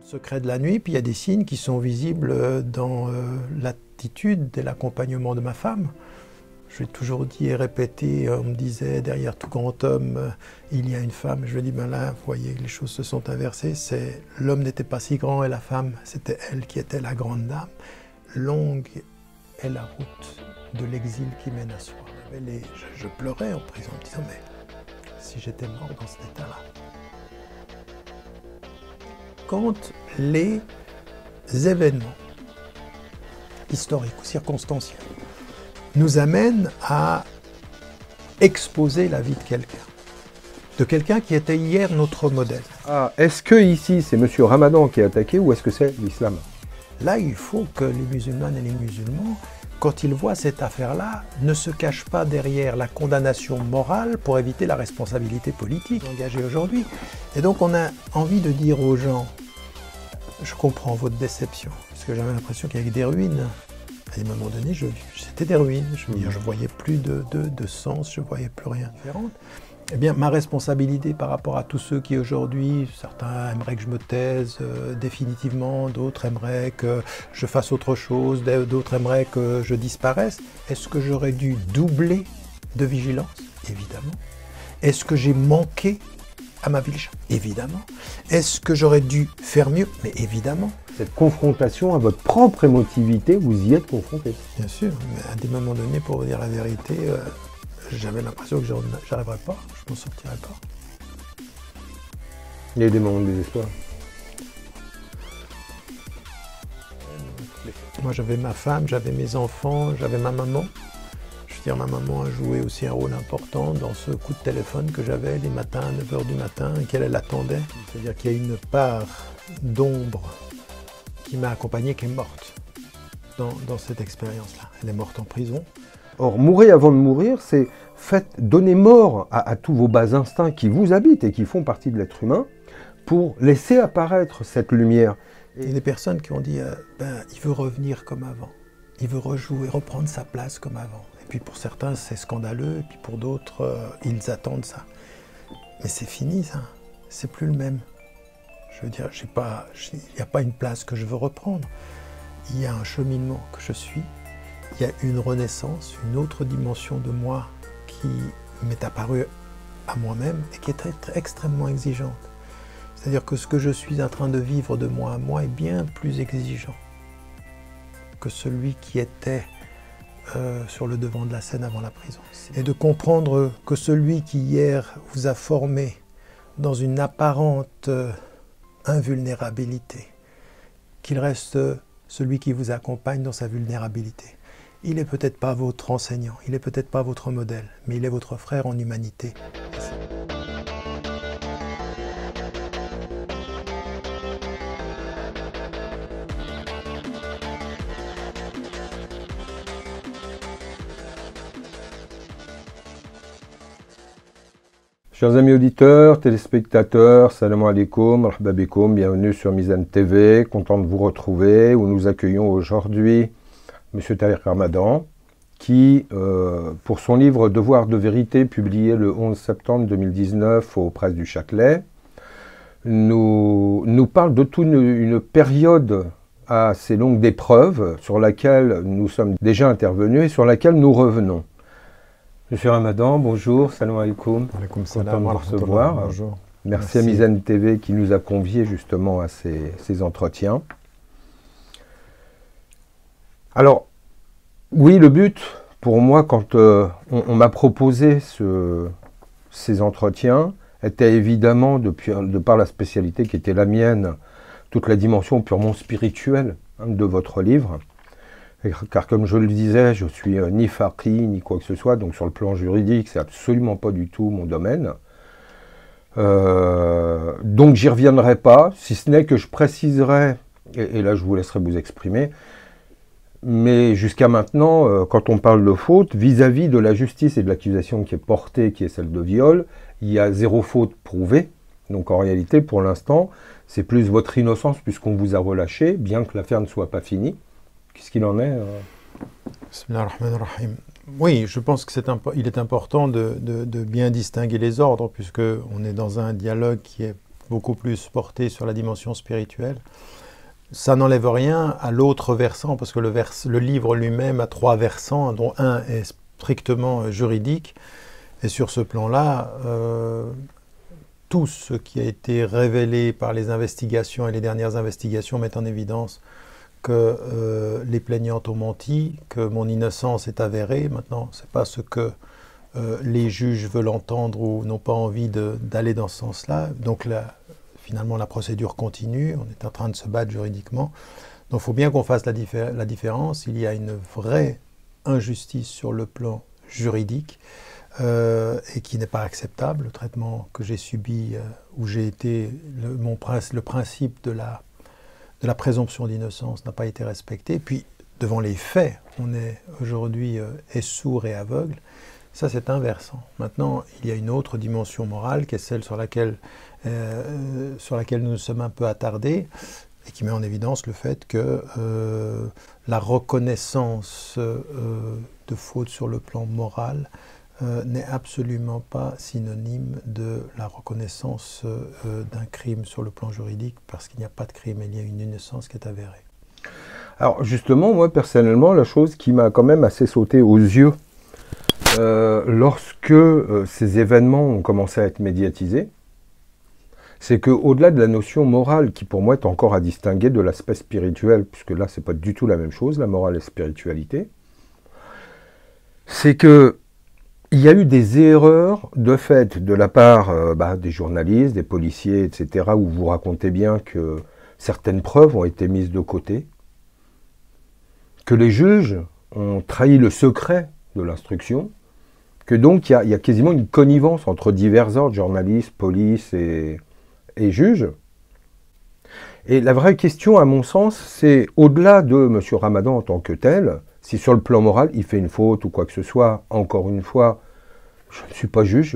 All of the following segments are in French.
Secret de la nuit, puis il y a des signes qui sont visibles dans l'attitude et l'accompagnement de ma femme. Je l'ai toujours dit et répété, on me disait derrière tout grand homme, il y a une femme. Je lui ai dit, ben là, vous voyez, les choses se sont inversées. L'homme n'était pas si grand et la femme, c'était elle qui était la grande dame. Longue est la route de l'exil qui mène à soi. Je pleurais en prison en me disant, mais si j'étais mort dans cet état-là. Quand les événements historiques ou circonstanciels nous amènent à exposer la vie de quelqu'un qui était hier notre modèle. Ah, est-ce que ici c'est M. Ramadan qui est attaqué ou est-ce que c'est l'islam? Là, il faut que les musulmanes et les musulmans, quand ils voient cette affaire-là, ne se cachent pas derrière la condamnation morale pour éviter la responsabilité politique engagée aujourd'hui. Et donc on a envie de dire aux gens, je comprends votre déception, parce que j'avais l'impression qu'il y avait des ruines. À un moment donné, c'était des ruines. Je ne voyais plus de sens, je ne voyais plus rien différent. Eh bien, ma responsabilité par rapport à tous ceux qui aujourd'hui, certains aimeraient que je me taise définitivement, d'autres aimeraient que je fasse autre chose, d'autres aimeraient que je disparaisse. Est-ce que j'aurais dû doubler de vigilance? Évidemment. Est-ce que j'ai manqué à ma ville? Évidemment. Est-ce que j'aurais dû faire mieux? Mais évidemment. Cette confrontation à votre propre émotivité, vous y êtes confronté. Bien sûr, mais à des moments donnés, pour vous dire la vérité, j'avais l'impression que j'arriverais pas, je m'en sortirais pas. Il y a eu des moments de désespoir. Moi j'avais ma femme, j'avais mes enfants, j'avais ma maman. Je veux dire, ma maman a joué aussi un rôle important dans ce coup de téléphone que j'avais les matins à 9 h du matin et qu'elle attendait. C'est-à-dire qu'il y a une part d'ombre qui m'a accompagné, qui est morte dans cette expérience-là. Elle est morte en prison. Or, mourir avant de mourir, c'est donner mort à tous vos bas instincts qui vous habitent et qui font partie de l'être humain pour laisser apparaître cette lumière. Il y a des personnes qui ont dit il veut revenir comme avant, il veut rejouer, reprendre sa place comme avant. Et puis pour certains, c'est scandaleux, et puis pour d'autres, ils attendent ça. Mais c'est fini, ça. C'est plus le même. Je veux dire, il n'y a pas une place que je veux reprendre. Il y a un cheminement que je suis. Il y a une renaissance, une autre dimension de moi qui m'est apparue à moi-même et qui est extrêmement exigeante. C'est-à-dire que ce que je suis en train de vivre de moi à moi est bien plus exigeant que celui qui était sur le devant de la scène avant la prison. Et de comprendre que celui qui hier vous a formé dans une apparente invulnérabilité, qu'il reste celui qui vous accompagne dans sa vulnérabilité. Il n'est peut-être pas votre enseignant, il n'est peut-être pas votre modèle, mais il est votre frère en humanité. Chers amis auditeurs, téléspectateurs, salam alaikum, marhaba bikoum, bienvenue sur Mizan TV, content de vous retrouver, où nous accueillons aujourd'hui M. Tariq Ramadan, qui, pour son livre Devoir de vérité, publié le 11 septembre 2019 aux presses du Châtelet, nous parle de toute une période assez longue d'épreuves sur laquelle nous sommes déjà intervenus et sur laquelle nous revenons. Monsieur Ramadan, bonjour, salam alaikum. Content de vous recevoir. Bonjour. Merci à Mizan TV qui nous a conviés justement à ces entretiens. Alors, oui, le but, pour moi, quand on m'a proposé ces entretiens, était évidemment, de par la spécialité qui était la mienne, toute la dimension purement spirituelle de votre livre. Car comme je le disais, je suis ni faqih, ni quoi que ce soit, donc sur le plan juridique, c'est absolument pas du tout mon domaine. Donc j'y reviendrai pas, si ce n'est que je préciserai, et là je vous laisserai vous exprimer, mais jusqu'à maintenant, quand on parle de faute, vis-à-vis de la justice et de l'accusation qui est portée, qui est celle de viol, il y a zéro faute prouvée. Donc en réalité, pour l'instant, c'est plus votre innocence puisqu'on vous a relâché, bien que l'affaire ne soit pas finie. Qu'est-ce qu'il en est Bismillahirrahmanirrahim. Oui, je pense qu'il est important de bien distinguer les ordres, puisqu'on est dans un dialogue qui est beaucoup plus porté sur la dimension spirituelle. Ça n'enlève rien à l'autre versant, parce que le livre lui-même a 3 versants, dont un est strictement juridique. Et sur ce plan-là, tout ce qui a été révélé par les investigations et les dernières investigations met en évidence que les plaignantes ont menti, que mon innocence est avérée. Maintenant, ce n'est pas ce que les juges veulent entendre ou n'ont pas envie d'aller dans ce sens-là. Donc finalement, la procédure continue, on est en train de se battre juridiquement. Donc il faut bien qu'on fasse la différence. Il y a une vraie injustice sur le plan juridique et qui n'est pas acceptable. Le traitement que j'ai subi, où j'ai été, le principe de la présomption d'innocence n'a pas été respecté. Puis, devant les faits, on est aujourd'hui sourd et aveugle. Ça, c'est un versant. Maintenant, il y a une autre dimension morale, qui est celle sur laquelle nous nous sommes un peu attardés, et qui met en évidence le fait que la reconnaissance de faute sur le plan moral n'est absolument pas synonyme de la reconnaissance d'un crime sur le plan juridique, parce qu'il n'y a pas de crime, il y a une innocence qui est avérée. Alors justement, moi personnellement, la chose qui m'a quand même assez sauté aux yeux lorsque ces événements ont commencé à être médiatisés, c'est qu'au-delà de la notion morale, qui pour moi est encore à distinguer de l'aspect spirituel, puisque là c'est pas du tout la même chose, la morale et la spiritualité, c'est que il y a eu des erreurs de fait de la part des journalistes, des policiers, etc., où vous racontez bien que certaines preuves ont été mises de côté, que les juges ont trahi le secret de l'instruction, que donc il y a quasiment une connivence entre divers ordres, journalistes, police et juges. Et la vraie question, à mon sens, c'est au-delà de M. Ramadan en tant que tel, si sur le plan moral, il fait une faute ou quoi que ce soit, encore une fois, je ne suis pas juge.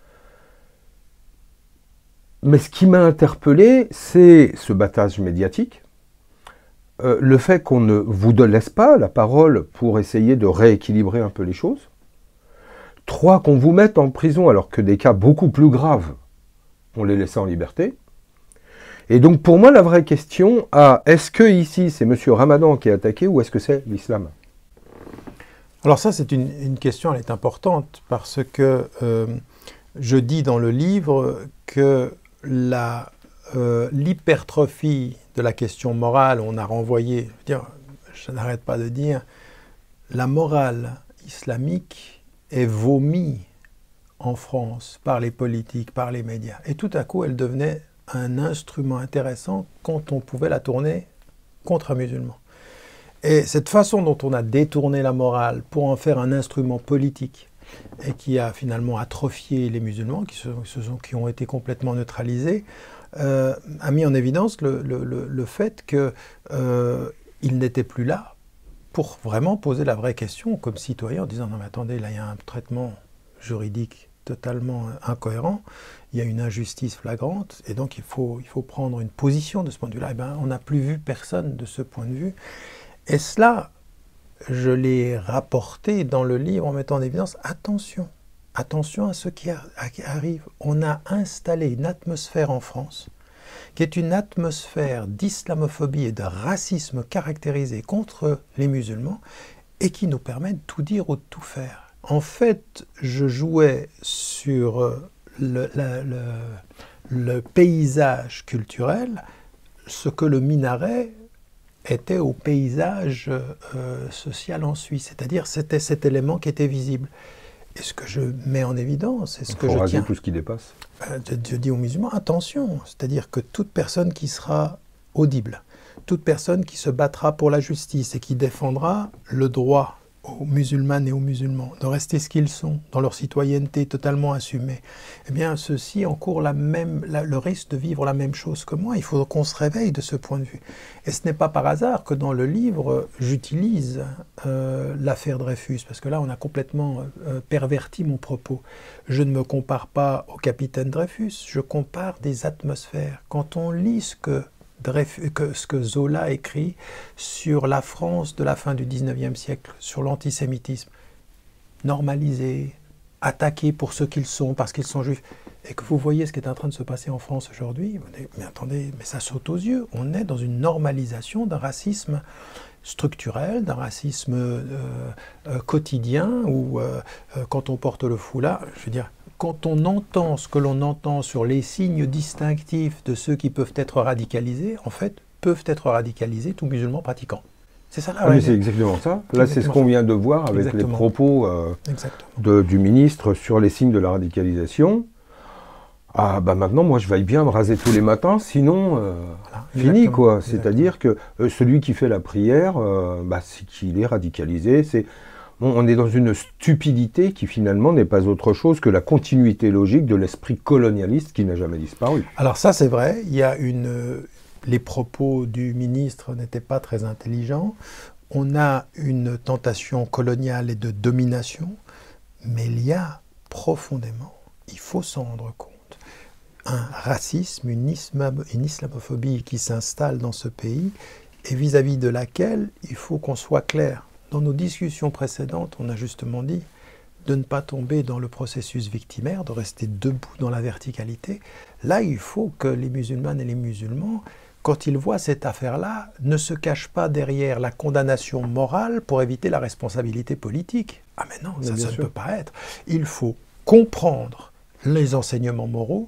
Mais ce qui m'a interpellé, c'est ce battage médiatique, le fait qu'on ne vous laisse pas la parole pour essayer de rééquilibrer un peu les choses. 3, qu'on vous mette en prison alors que des cas beaucoup plus graves, on les laissait en liberté. Et donc pour moi, la vraie question, est-ce que ici c'est M. Ramadan qui est attaqué ou est-ce que c'est l'islam? Alors ça, c'est une question, elle est importante, parce que je dis dans le livre que l'hypertrophie de la question morale, on a renvoyé, je n'arrête pas de dire, la morale islamique est vomi en France par les politiques, par les médias. Et tout à coup, elle devenait un instrument intéressant quand on pouvait la tourner contre un musulman. Et cette façon dont on a détourné la morale pour en faire un instrument politique et qui a finalement atrophié les musulmans, qui ont été complètement neutralisés, a mis en évidence le fait qu'ils n'étaient plus là pour vraiment poser la vraie question comme citoyen en disant « Non mais attendez, là il y a un traitement juridique totalement incohérent, il y a une injustice flagrante et donc il faut prendre une position de ce point de vue-là. » Eh bien, on n'a plus vu personne de ce point de vue. Et cela, je l'ai rapporté dans le livre en mettant en évidence, attention à ce qui arrive. On a installé une atmosphère en France qui est une atmosphère d'islamophobie et de racisme caractérisée contre les musulmans et qui nous permet de tout dire ou de tout faire. En fait, je jouais sur le paysage culturel, ce que le minaret était au paysage social en Suisse, c'est-à-dire c'était cet élément qui était visible. Et ce que je mets en évidence, et ce que je tiens, tout ce qui dépasse. Je dis aux musulmans, attention, c'est-à-dire que toute personne qui sera audible, toute personne qui se battra pour la justice et qui défendra le droit aux musulmanes et aux musulmans de rester ce qu'ils sont, dans leur citoyenneté totalement assumée, eh bien, ceux-ci encourent le risque de vivre la même chose que moi. Il faut qu'on se réveille de ce point de vue. Et ce n'est pas par hasard que dans le livre, j'utilise l'affaire Dreyfus, parce que là, on a complètement perverti mon propos. Je ne me compare pas au capitaine Dreyfus, je compare des atmosphères. Quand on lit ce que Zola écrit sur la France de la fin du XIXe siècle, sur l'antisémitisme, normalisé, attaqué pour ce qu'ils sont, parce qu'ils sont juifs, et que vous voyez ce qui est en train de se passer en France aujourd'hui, vous dites, mais attendez, mais ça saute aux yeux. On est dans une normalisation d'un racisme structurel, d'un racisme quotidien, où quand on porte le foulard, je veux dire, quand on entend ce que l'on entend sur les signes distinctifs de ceux qui peuvent être radicalisés, en fait, peuvent être radicalisés tout musulman pratiquant. C'est ça là. Mais c'est exactement ça. Là, c'est ce qu'on vient de voir avec les propos du ministre sur les signes de la radicalisation. Ah, bah maintenant, moi, je veille bien me raser tous les matins, sinon, fini, quoi. C'est-à-dire que celui qui fait la prière, c'est qu'il est radicalisé. On est dans une stupidité qui, finalement, n'est pas autre chose que la continuité logique de l'esprit colonialiste qui n'a jamais disparu. Alors ça, c'est vrai. Il y a les propos du ministre n'étaient pas très intelligents. On a une tentation coloniale et de domination, mais il y a profondément, il faut s'en rendre compte, un racisme, une islamophobie qui s'installe dans ce pays et vis-à-vis de laquelle il faut qu'on soit clair. Dans nos discussions précédentes, on a justement dit de ne pas tomber dans le processus victimaire, de rester debout dans la verticalité. Là, il faut que les musulmanes et les musulmans, quand ils voient cette affaire-là, ne se cachent pas derrière la condamnation morale pour éviter la responsabilité politique. Ah mais non, ça ne peut pas être. Il faut comprendre les enseignements moraux,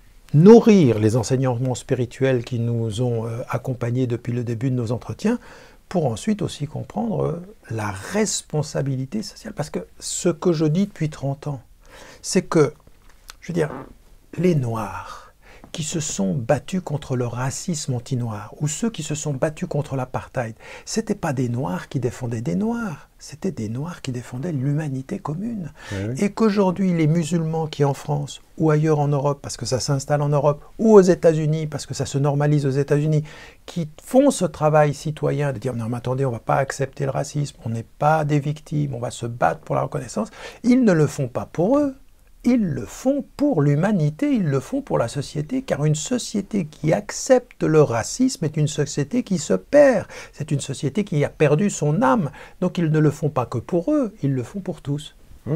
nourrir les enseignements spirituels qui nous ont accompagnés depuis le début de nos entretiens, pour ensuite aussi comprendre la responsabilité sociale. Parce que ce que je dis depuis 30 ans, c'est que, je veux dire, les Noirs qui se sont battus contre le racisme anti-noir, ou ceux qui se sont battus contre l'apartheid, ce n'étaient pas des Noirs qui défendaient des Noirs, c'était des Noirs qui défendaient l'humanité commune. Oui. Et qu'aujourd'hui, les musulmans qui en France, ou ailleurs en Europe, parce que ça s'installe en Europe, ou aux États-Unis, parce que ça se normalise aux États-Unis, qui font ce travail citoyen de dire « non mais attendez, on ne va pas accepter le racisme, on n'est pas des victimes, on va se battre pour la reconnaissance », ils ne le font pas pour eux. Ils le font pour l'humanité, ils le font pour la société, car une société qui accepte le racisme est une société qui se perd. C'est une société qui a perdu son âme. Donc ils ne le font pas que pour eux, ils le font pour tous.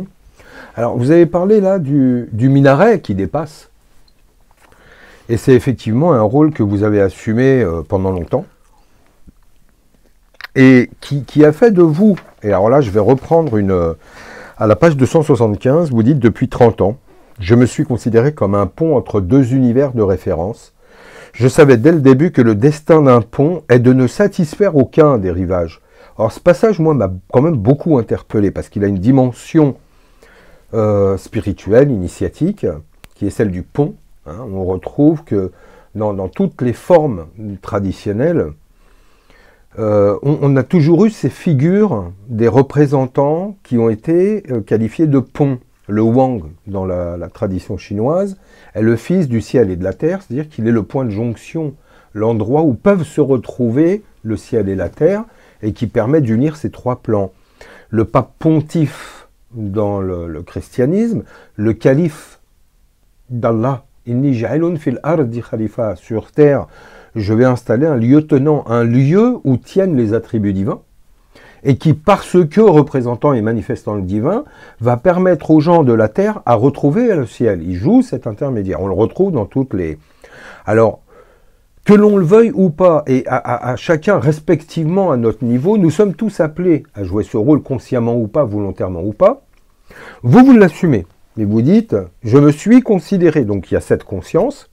Alors vous avez parlé là du minaret qui dépasse. Et c'est effectivement un rôle que vous avez assumé pendant longtemps. Et qui a fait de vous, et alors là je vais reprendre à la page 275, vous dites « Depuis 30 ans, je me suis considéré comme un pont entre deux univers de référence. Je savais dès le début que le destin d'un pont est de ne satisfaire aucun des rivages. » Alors ce passage, moi, m'a quand même beaucoup interpellé, parce qu'il a une dimension spirituelle, initiatique, qui est celle du pont. On retrouve que dans toutes les formes traditionnelles, on a toujours eu ces figures des représentants qui ont été qualifiés de ponts. Le Wang, dans la tradition chinoise, est le fils du ciel et de la terre, c'est-à-dire qu'il est le point de jonction, l'endroit où peuvent se retrouver le ciel et la terre, et qui permet d'unir ces trois plans. Le pape pontife dans le christianisme, le calife d'Allah, « Inni ja'ilun fil ardi khalifa » sur terre, je vais installer un lieutenant, un lieu où tiennent les attributs divins, et qui, parce que représentant et manifestant le divin, va permettre aux gens de la terre à retrouver le ciel. Il joue cet intermédiaire. On le retrouve dans toutes les... Alors, que l'on le veuille ou pas, et à chacun respectivement à notre niveau, nous sommes tous appelés à jouer ce rôle consciemment ou pas, volontairement ou pas. Vous l'assumez. Et vous dites, je me suis considéré, donc il y a cette conscience,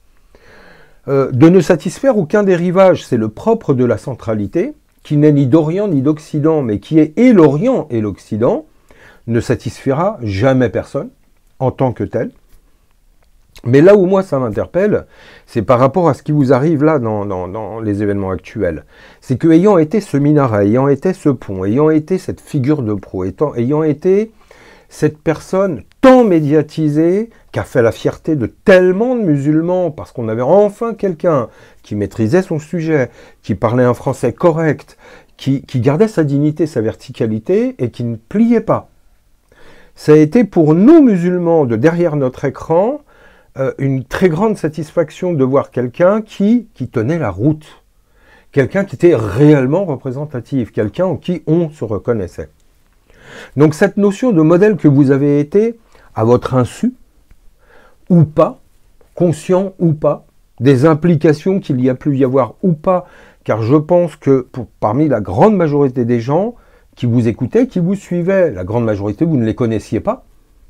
de ne satisfaire aucun des rivages. C'est le propre de la centralité, qui n'est ni d'Orient ni d'Occident, mais qui est et l'Orient et l'Occident, ne satisfera jamais personne, en tant que tel. Mais là où moi ça m'interpelle, c'est par rapport à ce qui vous arrive là dans les événements actuels. C'est que ayant été ce minaret, ayant été ce pont, ayant été cette figure de proue, ayant été cette personne tant médiatisée, qui a fait la fierté de tellement de musulmans, parce qu'on avait enfin quelqu'un qui maîtrisait son sujet, qui parlait un français correct, qui gardait sa dignité, sa verticalité, et qui ne pliait pas. Ça a été pour nous musulmans, de derrière notre écran, une très grande satisfaction de voir quelqu'un qui tenait la route, quelqu'un qui était réellement représentatif, quelqu'un en qui on se reconnaissait. Donc cette notion de modèle que vous avez été, à votre insu, ou pas, conscient ou pas, des implications qu'il y a pu y avoir ou pas, car je pense que parmi la grande majorité des gens qui vous écoutaient, qui vous suivaient, la grande majorité, vous ne les connaissiez pas.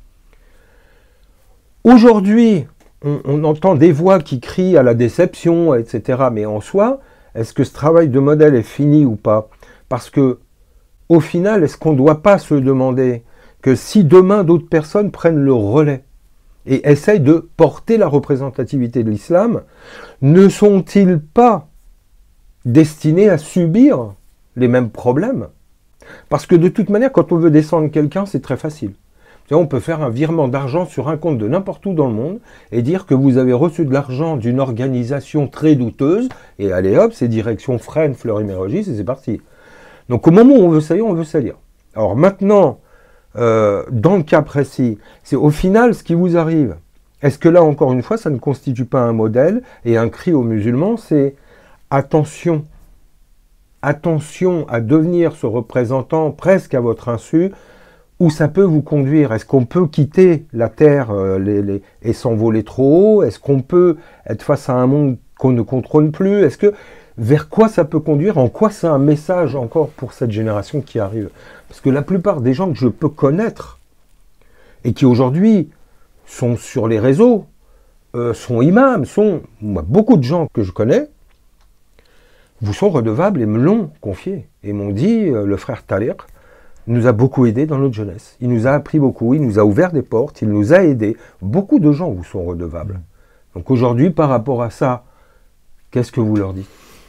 Aujourd'hui, on entend des voix qui crient à la déception, etc. Mais en soi, est-ce que ce travail de modèle est fini ou pas? Parce que, au final, est-ce qu'on ne doit pas se demander que si demain d'autres personnes prennent le relais et essayent de porter la représentativité de l'islam, ne sont-ils pas destinés à subir les mêmes problèmes? Parce que de toute manière, quand on veut descendre quelqu'un, c'est très facile. On peut faire un virement d'argent sur un compte de n'importe où dans le monde et dire que vous avez reçu de l'argent d'une organisation très douteuse, et allez hop, c'est direction Fresnes, Fleury-Mérogis, et c'est parti. Donc au moment où on veut salir, on veut salir. Alors maintenant, dans le cas précis, c'est au final ce qui vous arrive. Est-ce que là, encore une fois, ça ne constitue pas un modèle et un cri aux musulmans, c'est attention, attention à devenir ce représentant presque à votre insu, où ça peut vous conduire? Est-ce qu'on peut quitter la Terre et s'envoler trop haut? Est-ce qu'on peut être face à un monde qu'on ne contrôle plus? Est-ce que vers quoi ça peut conduire? En quoi c'est un message encore pour cette génération qui arrive? Parce que la plupart des gens que je peux connaître et qui aujourd'hui sont sur les réseaux, sont imams, beaucoup de gens que je connais, vous sont redevables et me l'ont confié. Et m'ont dit, le frère Taliq nous a beaucoup aidés dans notre jeunesse. Il nous a appris beaucoup, il nous a ouvert des portes, il nous a aidés. Beaucoup de gens vous sont redevables. Donc aujourd'hui, par rapport à ça, qu'est-ce que vous leur dites?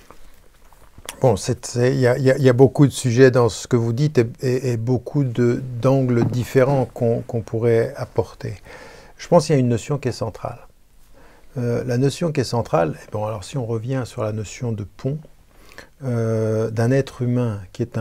Bon, il y a beaucoup de sujets dans ce que vous dites et beaucoup d'angles différents qu'on pourrait apporter. Je pense qu'il y a une notion qui est centrale. La notion qui est centrale, bon, alors si on revient sur la notion de pont, d'un être humain qui est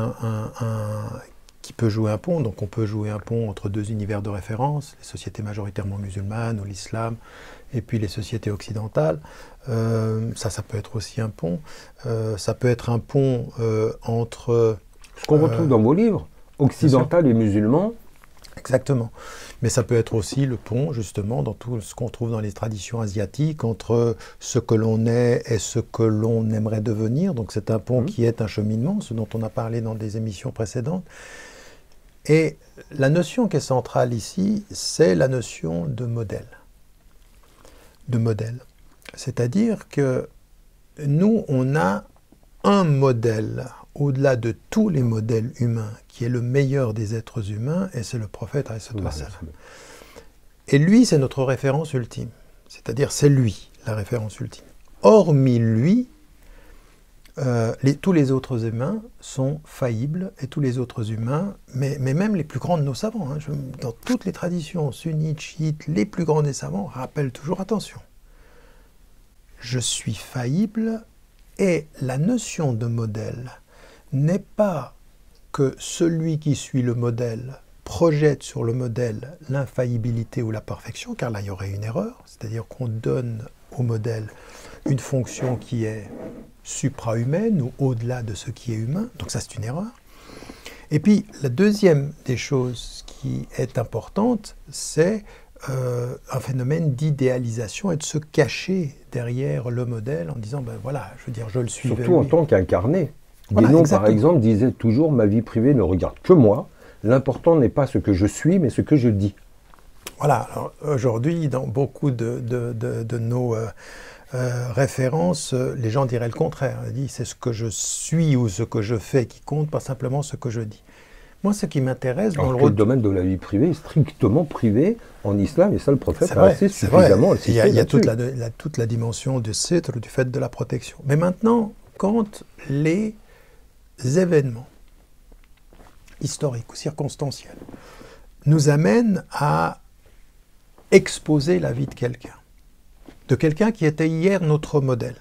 qui peut jouer un pont, donc on peut jouer un pont entre deux univers de référence, les sociétés majoritairement musulmanes ou l'islam, et puis les sociétés occidentales. Ça peut être aussi un pont. Ça peut être un pont entre... Ce qu'on retrouve dans vos livres, occidental et musulman. Exactement. Mais ça peut être aussi le pont, justement, dans tout ce qu'on trouve dans les traditions asiatiques, entre ce que l'on est et ce que l'on aimerait devenir. Donc c'est un pont qui est un cheminement, ce dont on a parlé dans des émissions précédentes. Et la notion qui est centrale ici, c'est la notion de modèle. De modèle. C'est-à-dire que nous, on a un modèle au-delà de tous les modèles humains, qui est le meilleur des êtres humains, et c'est le prophète. Et lui, c'est notre référence ultime. C'est-à-dire, c'est lui, la référence ultime. Hormis lui, tous les autres humains sont faillibles, et tous les autres humains, mais même les plus grands de nos savants, dans toutes les traditions sunnites, chiites, les plus grands des savants rappellent toujours, attention, je suis faillible, et la notion de modèle n'est pas que celui qui suit le modèle projette sur le modèle l'infaillibilité ou la perfection, car là il y aurait une erreur, c'est-à-dire qu'on donne au modèle une fonction qui est supra-humaine ou au-delà de ce qui est humain, donc ça c'est une erreur. Et puis la deuxième des choses qui est importante, c'est un phénomène d'idéalisation et de se cacher derrière le modèle en disant, ben voilà, je veux dire, je le suis. Surtout en tant qu'incarné. Guénon, par exemple, disait toujours « Ma vie privée ne regarde que moi. L'important n'est pas ce que je suis, mais ce que je dis. » Voilà. Aujourd'hui, dans beaucoup de nos références, les gens diraient le contraire. Ils disent « C'est ce que je suis ou ce que je fais qui compte, pas simplement ce que je dis. » Moi, ce qui m'intéresse dans le domaine de la vie privée est strictement privé en islam, et ça, le prophète a assez suffisamment insisté. Il y a toute la dimension du sitr, du fait de la protection. Mais maintenant, quand les événements historiques ou circonstanciels nous amènent à exposer la vie de quelqu'un qui était hier notre modèle,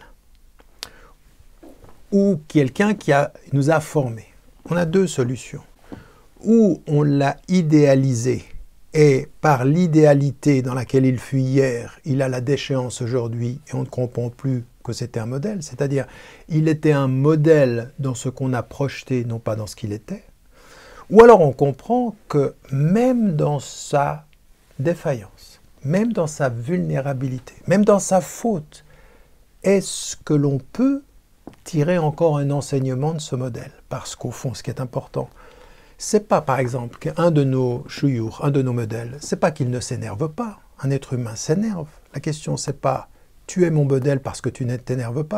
ou quelqu'un qui nous a formés. On a deux solutions. Ou on l'a idéalisé, et par l'idéalité dans laquelle il fut hier, il a la déchéance aujourd'hui, et on ne comprend plus que c'était un modèle, c'est-à-dire il était un modèle dans ce qu'on a projeté, non pas dans ce qu'il était, ou alors on comprend que même dans sa défaillance, même dans sa vulnérabilité, même dans sa faute, est-ce que l'on peut tirer encore un enseignement de ce modèle? Parce qu'au fond, ce qui est important, c'est pas, par exemple, qu'un de nos chouyours, un de nos modèles, c'est pas qu'il ne s'énerve pas. Un être humain s'énerve. La question, c'est pas « tu es mon modèle parce que tu ne t'énerves pas ».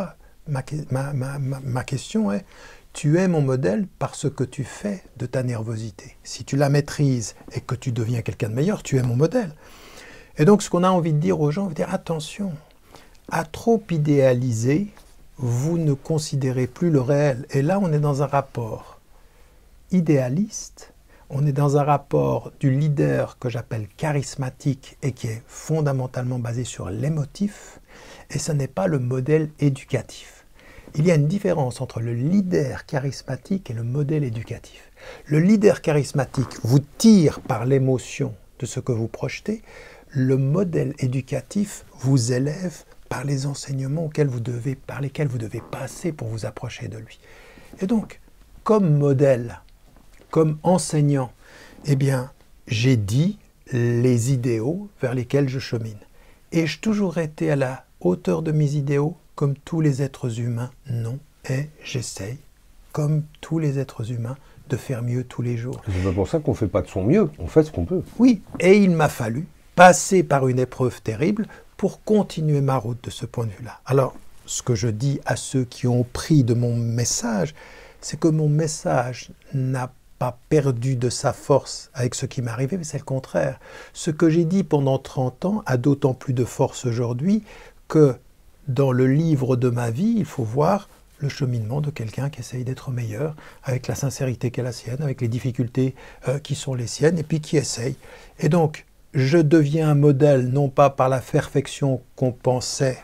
Ma question est « tu es mon modèle parce que tu fais de ta nervosité ». Si tu la maîtrises et que tu deviens quelqu'un de meilleur, tu es mon modèle. Et donc, ce qu'on a envie de dire aux gens, on veut dire « attention, à trop idéaliser, vous ne considérez plus le réel ». Et là, on est dans un rapport idéaliste, on est dans un rapport du leader que j'appelle charismatique et qui est fondamentalement basé sur l'émotif, et ce n'est pas le modèle éducatif. Il y a une différence entre le leader charismatique et le modèle éducatif. Le leader charismatique vous tire par l'émotion de ce que vous projetez, le modèle éducatif vous élève par les enseignements par lesquels vous devez passer pour vous approcher de lui. Et donc, comme modèle, comme enseignant, eh bien, j'ai dit les idéaux vers lesquels je chemine. Et j'ai toujours été à la hauteur de mes idéaux, comme tous les êtres humains, non. Et j'essaye, comme tous les êtres humains, de faire mieux tous les jours. C'est pas pour ça qu'on ne fait pas de son mieux, on fait ce qu'on peut. Oui, et il m'a fallu passer par une épreuve terrible pour continuer ma route de ce point de vue-là. Alors, ce que je dis à ceux qui ont pris de mon message, c'est que mon message n'a pas perdu de sa force avec ce qui m'est arrivé, mais c'est le contraire. Ce que j'ai dit pendant 30 ans a d'autant plus de force aujourd'hui que dans le livre de ma vie, il faut voir le cheminement de quelqu'un qui essaye d'être meilleur, avec la sincérité qui est la sienne, avec les difficultés qui sont les siennes, et puis qui essaye. Et donc, je deviens un modèle, non pas par la perfection qu'on pensait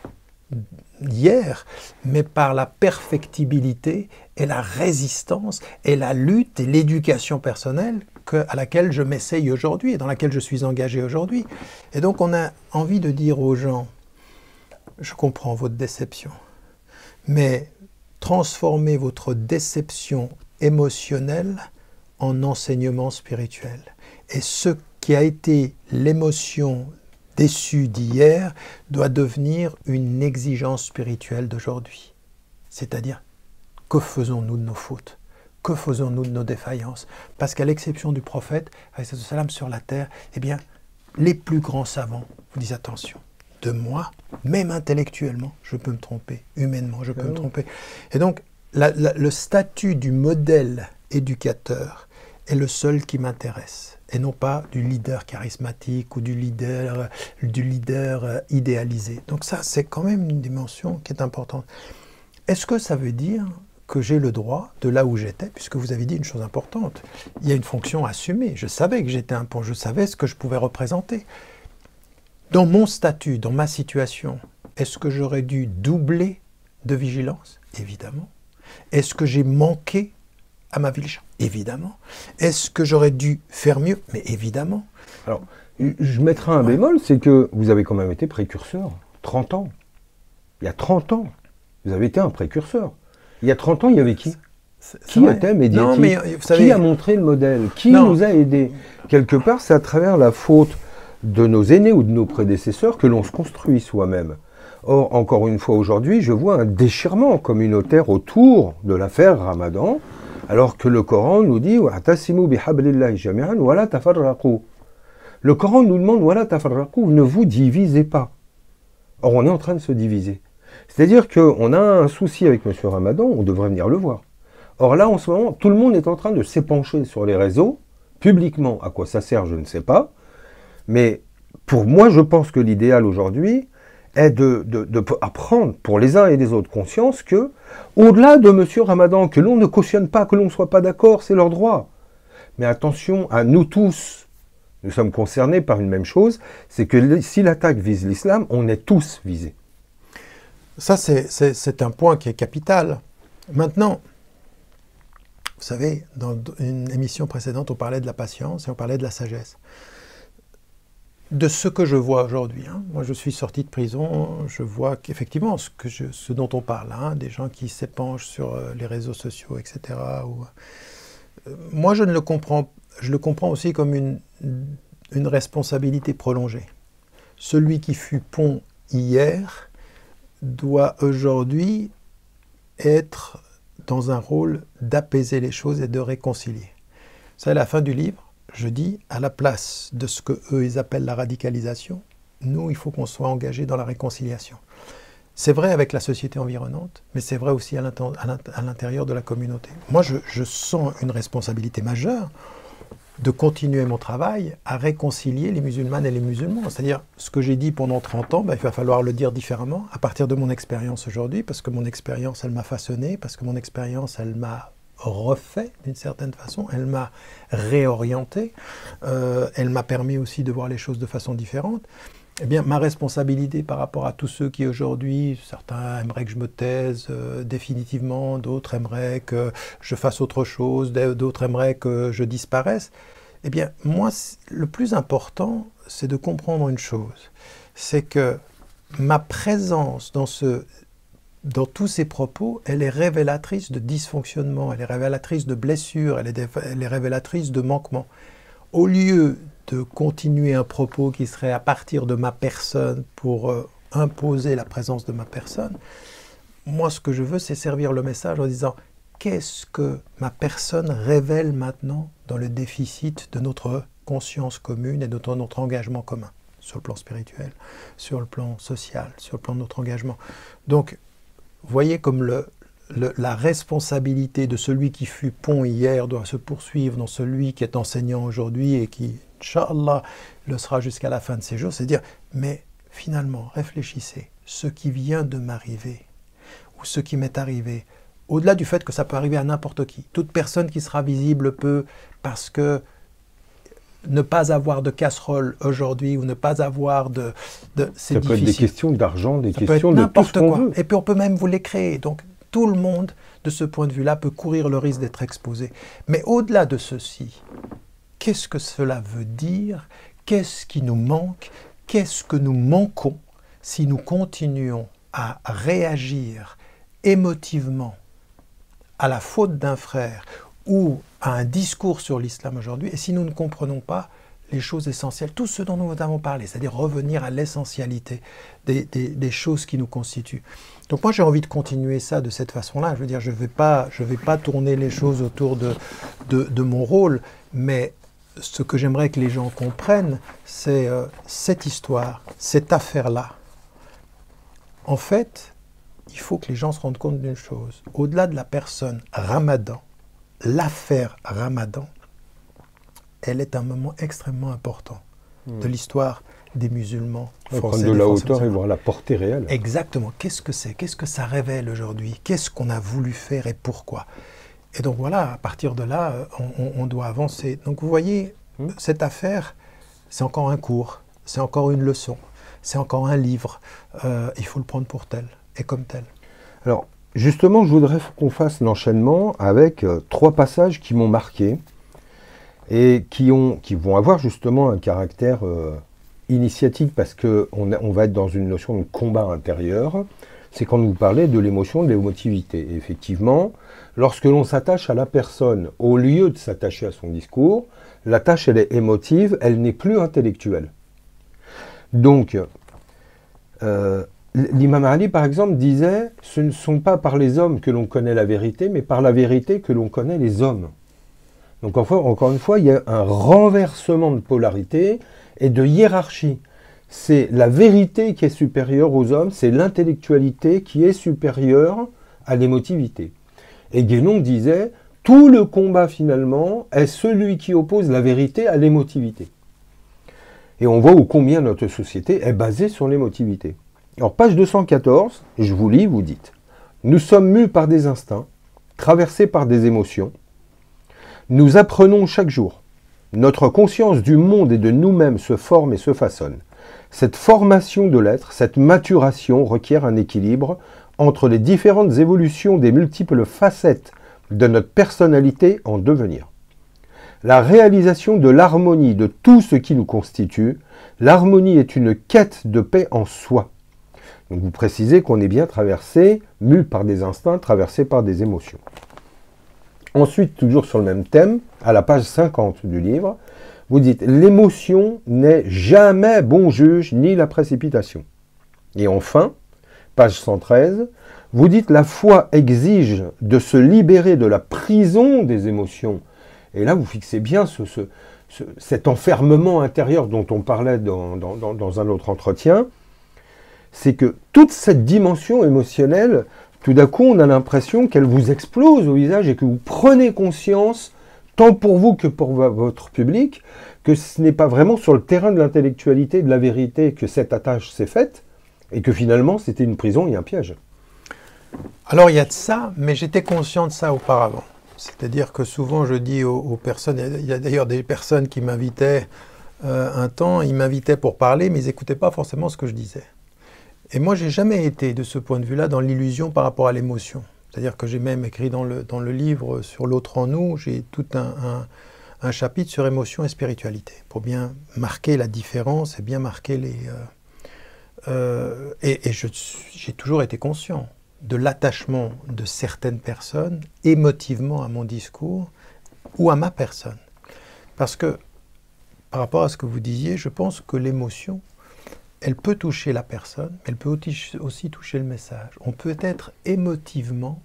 hier, mais par la perfectibilité et la résistance et la lutte et l'éducation personnelle à laquelle je m'essaye aujourd'hui et dans laquelle je suis engagé aujourd'hui. Et donc on a envie de dire aux gens, je comprends votre déception, mais transformez votre déception émotionnelle en enseignement spirituel. Et ce qui a été l'émotion déçue d'hier doit devenir une exigence spirituelle d'aujourd'hui. C'est-à-dire, que faisons-nous de nos fautes? Que faisons-nous de nos défaillances? Parce qu'à l'exception du prophète, alayhi salam, sur la terre, eh bien, les plus grands savants vous disent attention, de moi, même intellectuellement, je peux me tromper, humainement, je peux me tromper. Et donc, le statut du modèle éducateur est le seul qui m'intéresse, et non pas du leader charismatique ou du leader idéalisé. Donc ça, c'est quand même une dimension qui est importante. Est-ce que ça veut dire que j'ai le droit, de là où j'étais, puisque vous avez dit une chose importante, il y a une fonction assumée, je savais que j'étais un pont, je savais ce que je pouvais représenter. Dans mon statut, dans ma situation, est-ce que j'aurais dû doubler de vigilance? Évidemment. Est-ce que j'ai manqué à ma ville? Évidemment. Est-ce que j'aurais dû faire mieux? Mais évidemment. Alors, je mettrai un bémol, c'est que vous avez quand même été précurseur. 30 ans. Il y a 30 ans, vous avez été un précurseur. Il y a 30 ans, il y avait qui? Qui était médiatique? Non, mais, vous savez, qui a montré le modèle? Qui nous a aidés? Quelque part, c'est à travers la faute de nos aînés ou de nos prédécesseurs que l'on se construit soi-même. Or, encore une fois aujourd'hui, je vois un déchirement communautaire autour de l'affaire Ramadan, alors que le Coran nous dit « Wa'tasimu bihablillahi jami'an wa la tafarraqu ». Le Coran nous demande « Wa la tafarraqu », ne vous divisez pas. Or, on est en train de se diviser. C'est-à-dire qu'on a un souci avec M. Ramadan, on devrait venir le voir. Or là, en ce moment, tout le monde est en train de s'épancher sur les réseaux, publiquement. À quoi ça sert, je ne sais pas. Mais pour moi, je pense que l'idéal aujourd'hui est de prendre pour les uns et les autres conscience que, au-delà de M. Ramadan, que l'on ne cautionne pas, que l'on ne soit pas d'accord, c'est leur droit. Mais attention à nous tous, nous sommes concernés par une même chose, c'est que si l'attaque vise l'islam, on est tous visés. Ça, c'est un point qui est capital. Maintenant, vous savez, dans une émission précédente, on parlait de la patience et on parlait de la sagesse. De ce que je vois aujourd'hui, moi je suis sorti de prison, je vois qu'effectivement, ce dont on parle, des gens qui s'épanchent sur les réseaux sociaux, etc. Moi, je le comprends aussi comme une responsabilité prolongée. celui qui fut pont hier doit aujourd'hui être dans un rôle d'apaiser les choses et de réconcilier. C'est à la fin du livre, je dis, à la place de ce que eux ils appellent la radicalisation, nous, il faut qu'on soit engagés dans la réconciliation. C'est vrai avec la société environnante, mais c'est vrai aussi à l'intérieur de la communauté. Moi, je sens une responsabilité majeure de continuer mon travail à réconcilier les musulmanes et les musulmans. C'est-à-dire, ce que j'ai dit pendant 30 ans, il va falloir le dire différemment à partir de mon expérience aujourd'hui, parce que mon expérience, elle m'a façonné, parce que mon expérience, elle m'a refait d'une certaine façon, elle m'a réorienté, elle m'a permis aussi de voir les choses de façon différente. Eh bien, ma responsabilité par rapport à tous ceux qui aujourd'hui, certains aimeraient que je me taise définitivement, d'autres aimeraient que je fasse autre chose, d'autres aimeraient que je disparaisse. Eh bien, moi, le plus important, c'est de comprendre une chose, c'est que ma présence dans tous ces propos, elle est révélatrice de dysfonctionnement, elle est révélatrice de blessures, elle est révélatrice de manquements. Au lieu de continuer un propos qui serait à partir de ma personne pour imposer la présence de ma personne, moi ce que je veux c'est servir le message en disant qu'est-ce que ma personne révèle maintenant dans le déficit de notre conscience commune et de notre engagement commun, sur le plan spirituel, sur le plan social, sur le plan de notre engagement. Donc, voyez comme la responsabilité de celui qui fut pont hier doit se poursuivre dans celui qui est enseignant aujourd'hui et qui, Inch'Allah, le sera jusqu'à la fin de ses jours, c'est dire, mais finalement, réfléchissez, ce qui vient de m'arriver, ou ce qui m'est arrivé, au-delà du fait que ça peut arriver à n'importe qui, toute personne qui sera visible peut, parce que ne pas avoir de casserole aujourd'hui, ou ne pas avoir de c'est difficile. Ça peut être des questions d'argent, des questions de tout ce n'importe qu'on quoi. veut. Et puis on peut même vous les créer, donc tout le monde, de ce point de vue-là, peut courir le risque d'être exposé. Mais au-delà de ceci, qu'est-ce que cela veut dire? Qu'est-ce qui nous manque? Qu'est-ce que nous manquons si nous continuons à réagir émotivement à la faute d'un frère ou à un discours sur l'islam aujourd'hui, et si nous ne comprenons pas les choses essentielles, tout ce dont nous avons parlé, c'est-à-dire revenir à l'essentialité des choses qui nous constituent. Donc moi j'ai envie de continuer ça de cette façon-là. Je veux dire, je vais pas tourner les choses autour de mon rôle, mais ce que j'aimerais que les gens comprennent, c'est cette histoire, cette affaire-là. En fait, il faut que les gens se rendent compte d'une chose. Au-delà de la personne Ramadan, l'affaire Ramadan, elle est un moment extrêmement important de l'histoire des musulmans français. Prendre de la hauteur et voir la portée réelle. Exactement. Qu'est-ce que c'est? Qu'est-ce que ça révèle aujourd'hui? Qu'est-ce qu'on a voulu faire et pourquoi? Et donc voilà, à partir de là, on doit avancer. Donc vous voyez, cette affaire, c'est encore un cours, c'est encore une leçon, c'est encore un livre. Il faut le prendre pour tel et comme tel. Alors, justement, je voudrais qu'on fasse l'enchaînement avec 3 passages qui m'ont marqué et qui vont avoir justement un caractère initiatique parce qu'on va être dans une notion de combat intérieur. C'est quand vous parlez de l'émotion, de l'émotivité. Et effectivement, lorsque l'on s'attache à la personne, au lieu de s'attacher à son discours, la tâche, elle est émotive, elle n'est plus intellectuelle. Donc, l'imam Ali, par exemple, disait « Ce ne sont pas par les hommes que l'on connaît la vérité, mais par la vérité que l'on connaît les hommes. » Donc, encore une fois, il y a un renversement de polarité et de hiérarchie. C'est la vérité qui est supérieure aux hommes, c'est l'intellectualité qui est supérieure à l'émotivité. Et Guénon disait « Tout le combat, finalement, est celui qui oppose la vérité à l'émotivité. » Et on voit combien notre société est basée sur l'émotivité. Alors, page 214, je vous lis, vous dites « Nous sommes mus par des instincts, traversés par des émotions. Nous apprenons chaque jour. Notre conscience du monde et de nous-mêmes se forme et se façonne. Cette formation de l'être, cette maturation requiert un équilibre entre les différentes évolutions des multiples facettes de notre personnalité en devenir. La réalisation de l'harmonie de tout ce qui nous constitue, l'harmonie est une quête de paix en soi. » Donc vous précisez qu'on est bien traversé, mu par des instincts, traversé par des émotions. Ensuite, toujours sur le même thème, à la page 50 du livre, Vous dites, l'émotion n'est jamais bon juge ni la précipitation. Et enfin, page 113, vous dites, la foi exige de se libérer de la prison des émotions. Et là, vous fixez bien cet enfermement intérieur dont on parlait dans un autre entretien. C'est que toute cette dimension émotionnelle, tout d'un coup, on a l'impression qu'elle vous explose au visage et que vous prenez conscience, tant pour vous que pour votre public, que ce n'est pas vraiment sur le terrain de l'intellectualité, de la vérité, que cette attache s'est faite, et que finalement, c'était une prison et un piège. Alors, il y a de ça, mais j'étais conscient de ça auparavant. C'est-à-dire que souvent, je dis aux personnes, il y a d'ailleurs des personnes qui m'invitaient un temps, ils m'invitaient pour parler, mais ils n'écoutaient pas forcément ce que je disais. Et moi, j'ai jamais été, de ce point de vue-là, dans l'illusion par rapport à l'émotion. C'est-à-dire que j'ai même écrit dans le livre sur l'autre en nous, j'ai tout un chapitre sur émotion et spiritualité, pour bien marquer la différence et bien marquer les... j'ai toujours été conscient de l'attachement de certaines personnes émotivement à mon discours ou à ma personne. Parce que, par rapport à ce que vous disiez, je pense que l'émotion, elle peut toucher la personne, mais elle peut aussi toucher le message. On peut être émotivement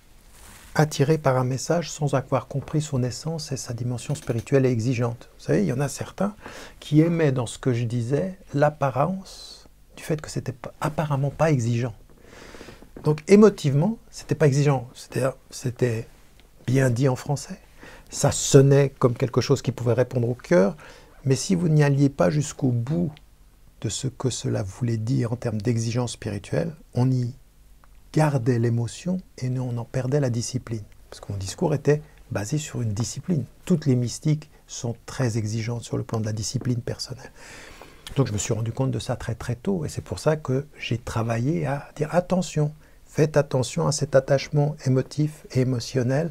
attiré par un message sans avoir compris son essence et sa dimension spirituelle et exigeante. Vous savez, il y en a certains qui aimaient dans ce que je disais l'apparence du fait que c'était apparemment pas exigeant. Donc émotivement, c'était pas exigeant. C'est-à-dire, c'était bien dit en français. Ça sonnait comme quelque chose qui pouvait répondre au cœur, mais si vous n'y alliez pas jusqu'au bout de ce que cela voulait dire en termes d'exigence spirituelle, on y gardait l'émotion et on en perdait la discipline. Parce que mon discours était basé sur une discipline. Toutes les mystiques sont très exigeantes sur le plan de la discipline personnelle. Donc je me suis rendu compte de ça très très tôt et c'est pour ça que j'ai travaillé à dire attention, faites attention à cet attachement émotif et émotionnel.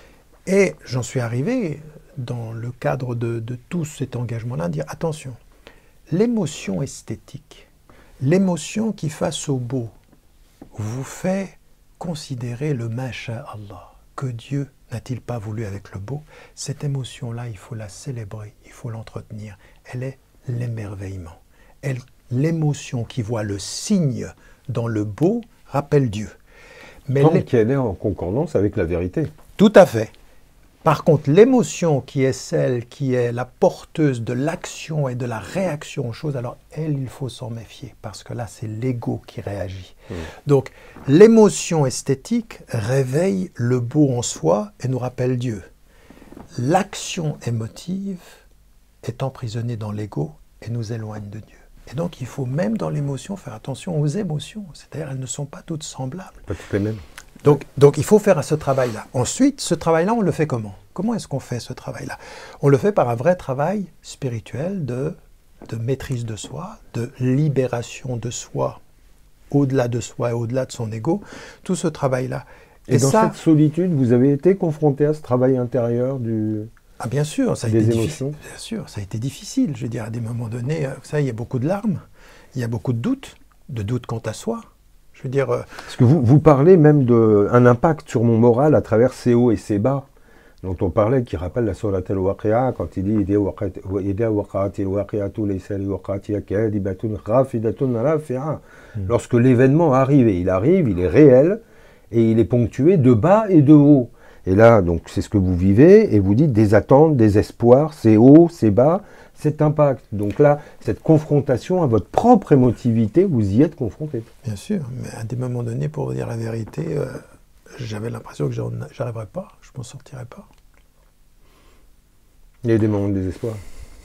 Et j'en suis arrivé, dans le cadre de tout cet engagement-là, à dire attention, l'émotion esthétique, l'émotion qui face au beau, vous fait considérer le Masha Allah, que Dieu n'a-t-il pas voulu avec le beau. Cette émotion-là, il faut la célébrer, il faut l'entretenir. Elle est l'émerveillement. L'émotion qui voit le signe dans le beau rappelle Dieu. Mais tant qu'elle est en concordance avec la vérité. Tout à fait. Par contre, l'émotion qui est celle qui est la porteuse de l'action et de la réaction aux choses, alors elle, il faut s'en méfier, parce que là, c'est l'ego qui réagit. Donc, l'émotion esthétique réveille le beau en soi et nous rappelle Dieu. L'action émotive est emprisonnée dans l'ego et nous éloigne de Dieu. Et donc, il faut même dans l'émotion faire attention aux émotions, c'est-à-dire elles ne sont pas toutes semblables. Pas toutes les mêmes. Donc il faut faire ce travail-là. Ensuite, ce travail-là, on le fait comment? Comment est-ce qu'on fait ce travail-là? On le fait par un vrai travail spirituel de maîtrise de soi, de libération de soi, au-delà de soi et au-delà de son ego. Tout ce travail-là. Et dans cette solitude, vous avez été confronté à ce travail intérieur Ah bien sûr, ça a été difficile. Bien sûr, ça a été difficile. Je veux dire, à des moments donnés, il y a beaucoup de larmes, il y a beaucoup de doutes quant à soi. Je veux dire, parce que vous parlez même d'un impact sur mon moral à travers ces hauts et ces bas dont on parlait, qui rappelle la sourate al-Waqi'a quand il dit lorsque l'événement arrive, et il arrive, il est réel, et il est ponctué de bas et de haut. Et là, donc, c'est ce que vous vivez, et vous dites des attentes, des espoirs, c'est haut, c'est bas, cet impact. Donc là, cette confrontation à votre propre émotivité, vous y êtes confronté. Bien sûr, mais à des moments donnés, pour vous dire la vérité, j'avais l'impression que j'arriverais pas, je m'en sortirais pas. Il y a des moments de désespoir.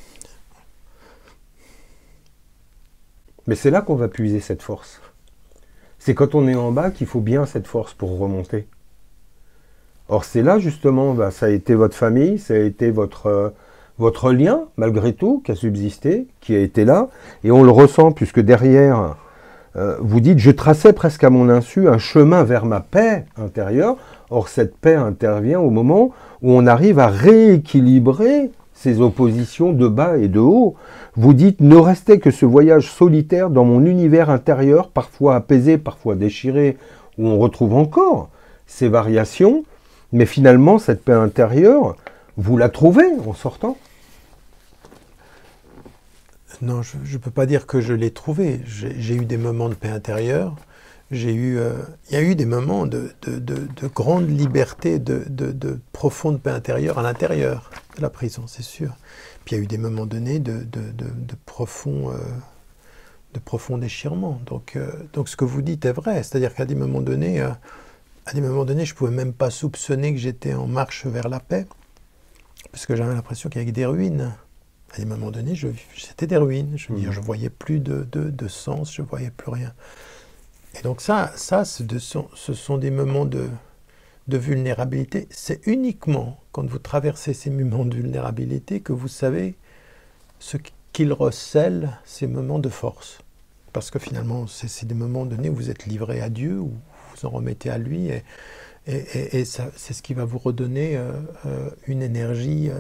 Mais c'est là qu'on va puiser cette force. C'est quand on est en bas qu'il faut bien cette force pour remonter. Or, c'est là, justement, ça a été votre famille, ça a été votre lien, malgré tout, qui a subsisté, qui a été là. Et on le ressent, puisque derrière, vous dites, je traçais presque à mon insu un chemin vers ma paix intérieure. Or, cette paix intervient au moment où on arrive à rééquilibrer ces oppositions de bas et de haut. Vous dites, ne restait que ce voyage solitaire dans mon univers intérieur, parfois apaisé, parfois déchiré, où on retrouve encore ces variations. Mais finalement, cette paix intérieure, vous la trouvez en sortant. Non, je ne peux pas dire que je l'ai trouvé. J'ai eu des moments de paix intérieure. Il y a eu des moments de grande liberté, de profonde paix intérieure à l'intérieur de la prison, c'est sûr. Puis il y a eu des moments donnés de profond déchirement. Donc ce que vous dites est vrai. C'est-à-dire qu'à des moments donnés, je ne pouvais même pas soupçonner que j'étais en marche vers la paix, parce que j'avais l'impression qu'il y avait des ruines. À des moments donnés, c'était des ruines. Je veux dire, je ne voyais plus de sens, je ne voyais plus rien. Et donc ce sont des moments de vulnérabilité. C'est uniquement quand vous traversez ces moments de vulnérabilité que vous savez ce qu'ils recèlent, ces moments de force. Parce que finalement, c'est des moments donnés où vous êtes livré à Dieu, où vous vous en remettez à lui, et c'est ce qui va vous redonner une énergie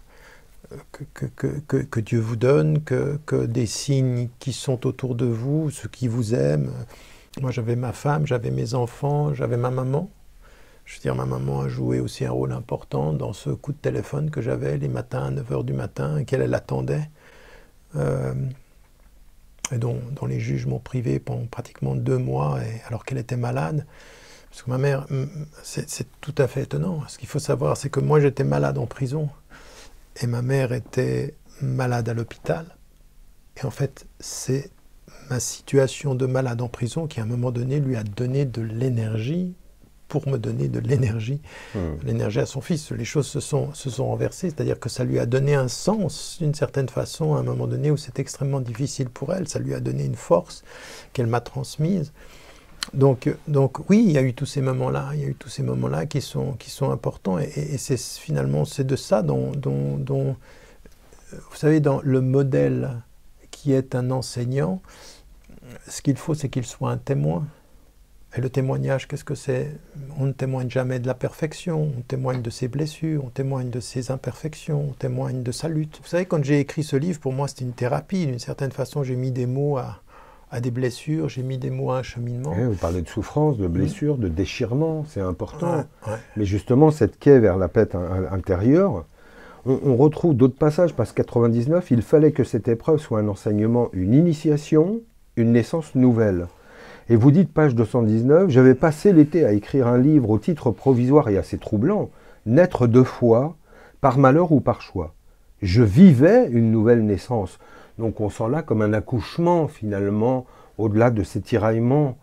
que Dieu vous donne, que des signes qui sont autour de vous, ceux qui vous aiment. Moi, j'avais ma femme, j'avais mes enfants, j'avais ma maman. Je veux dire, ma maman a joué aussi un rôle important dans ce coup de téléphone que j'avais les matins à 9h du matin, et qu'elle attendait, et dont les juges m'ont privé pendant pratiquement 2 mois, alors qu'elle était malade. Parce que ma mère, c'est tout à fait étonnant. Ce qu'il faut savoir, c'est que moi, j'étais malade en prison, et ma mère était malade à l'hôpital. Et en fait, c'est ma situation de malade en prison qui, à un moment donné, lui a donné de l'énergie pour me donner de l'énergie, l'énergie à son fils. Les choses se sont renversées, c'est-à-dire que ça lui a donné un sens, d'une certaine façon, à un moment donné où c'est extrêmement difficile pour elle. Ça lui a donné une force qu'elle m'a transmise. Donc oui, il y a eu tous ces moments-là, qui sont importants, et c'est finalement, c'est de ça dont vous savez, dans le modèle qui est un enseignant, ce qu'il faut, c'est qu'il soit un témoin. Et le témoignage, qu'est-ce que c'est? On ne témoigne jamais de la perfection, on témoigne de ses blessures, on témoigne de ses imperfections, on témoigne de sa lutte. Vous savez, quand j'ai écrit ce livre, pour moi, c'était une thérapie. D'une certaine façon, j'ai mis des mots à des blessures, j'ai mis des mots à un cheminement. Oui, vous parlez de souffrance, de blessure, de déchirement, c'est important. Ouais. Mais justement, cette quai vers la paix intérieure, on retrouve d'autres passages, parce que 99, il fallait que cette épreuve soit un enseignement, une initiation, une naissance nouvelle. Et vous dites, page 219, j'avais passé l'été à écrire un livre au titre provisoire et assez troublant, Naître 2 fois, par malheur ou par choix. Je vivais une nouvelle naissance. Donc on sent là comme un accouchement, finalement, au-delà de ces tiraillements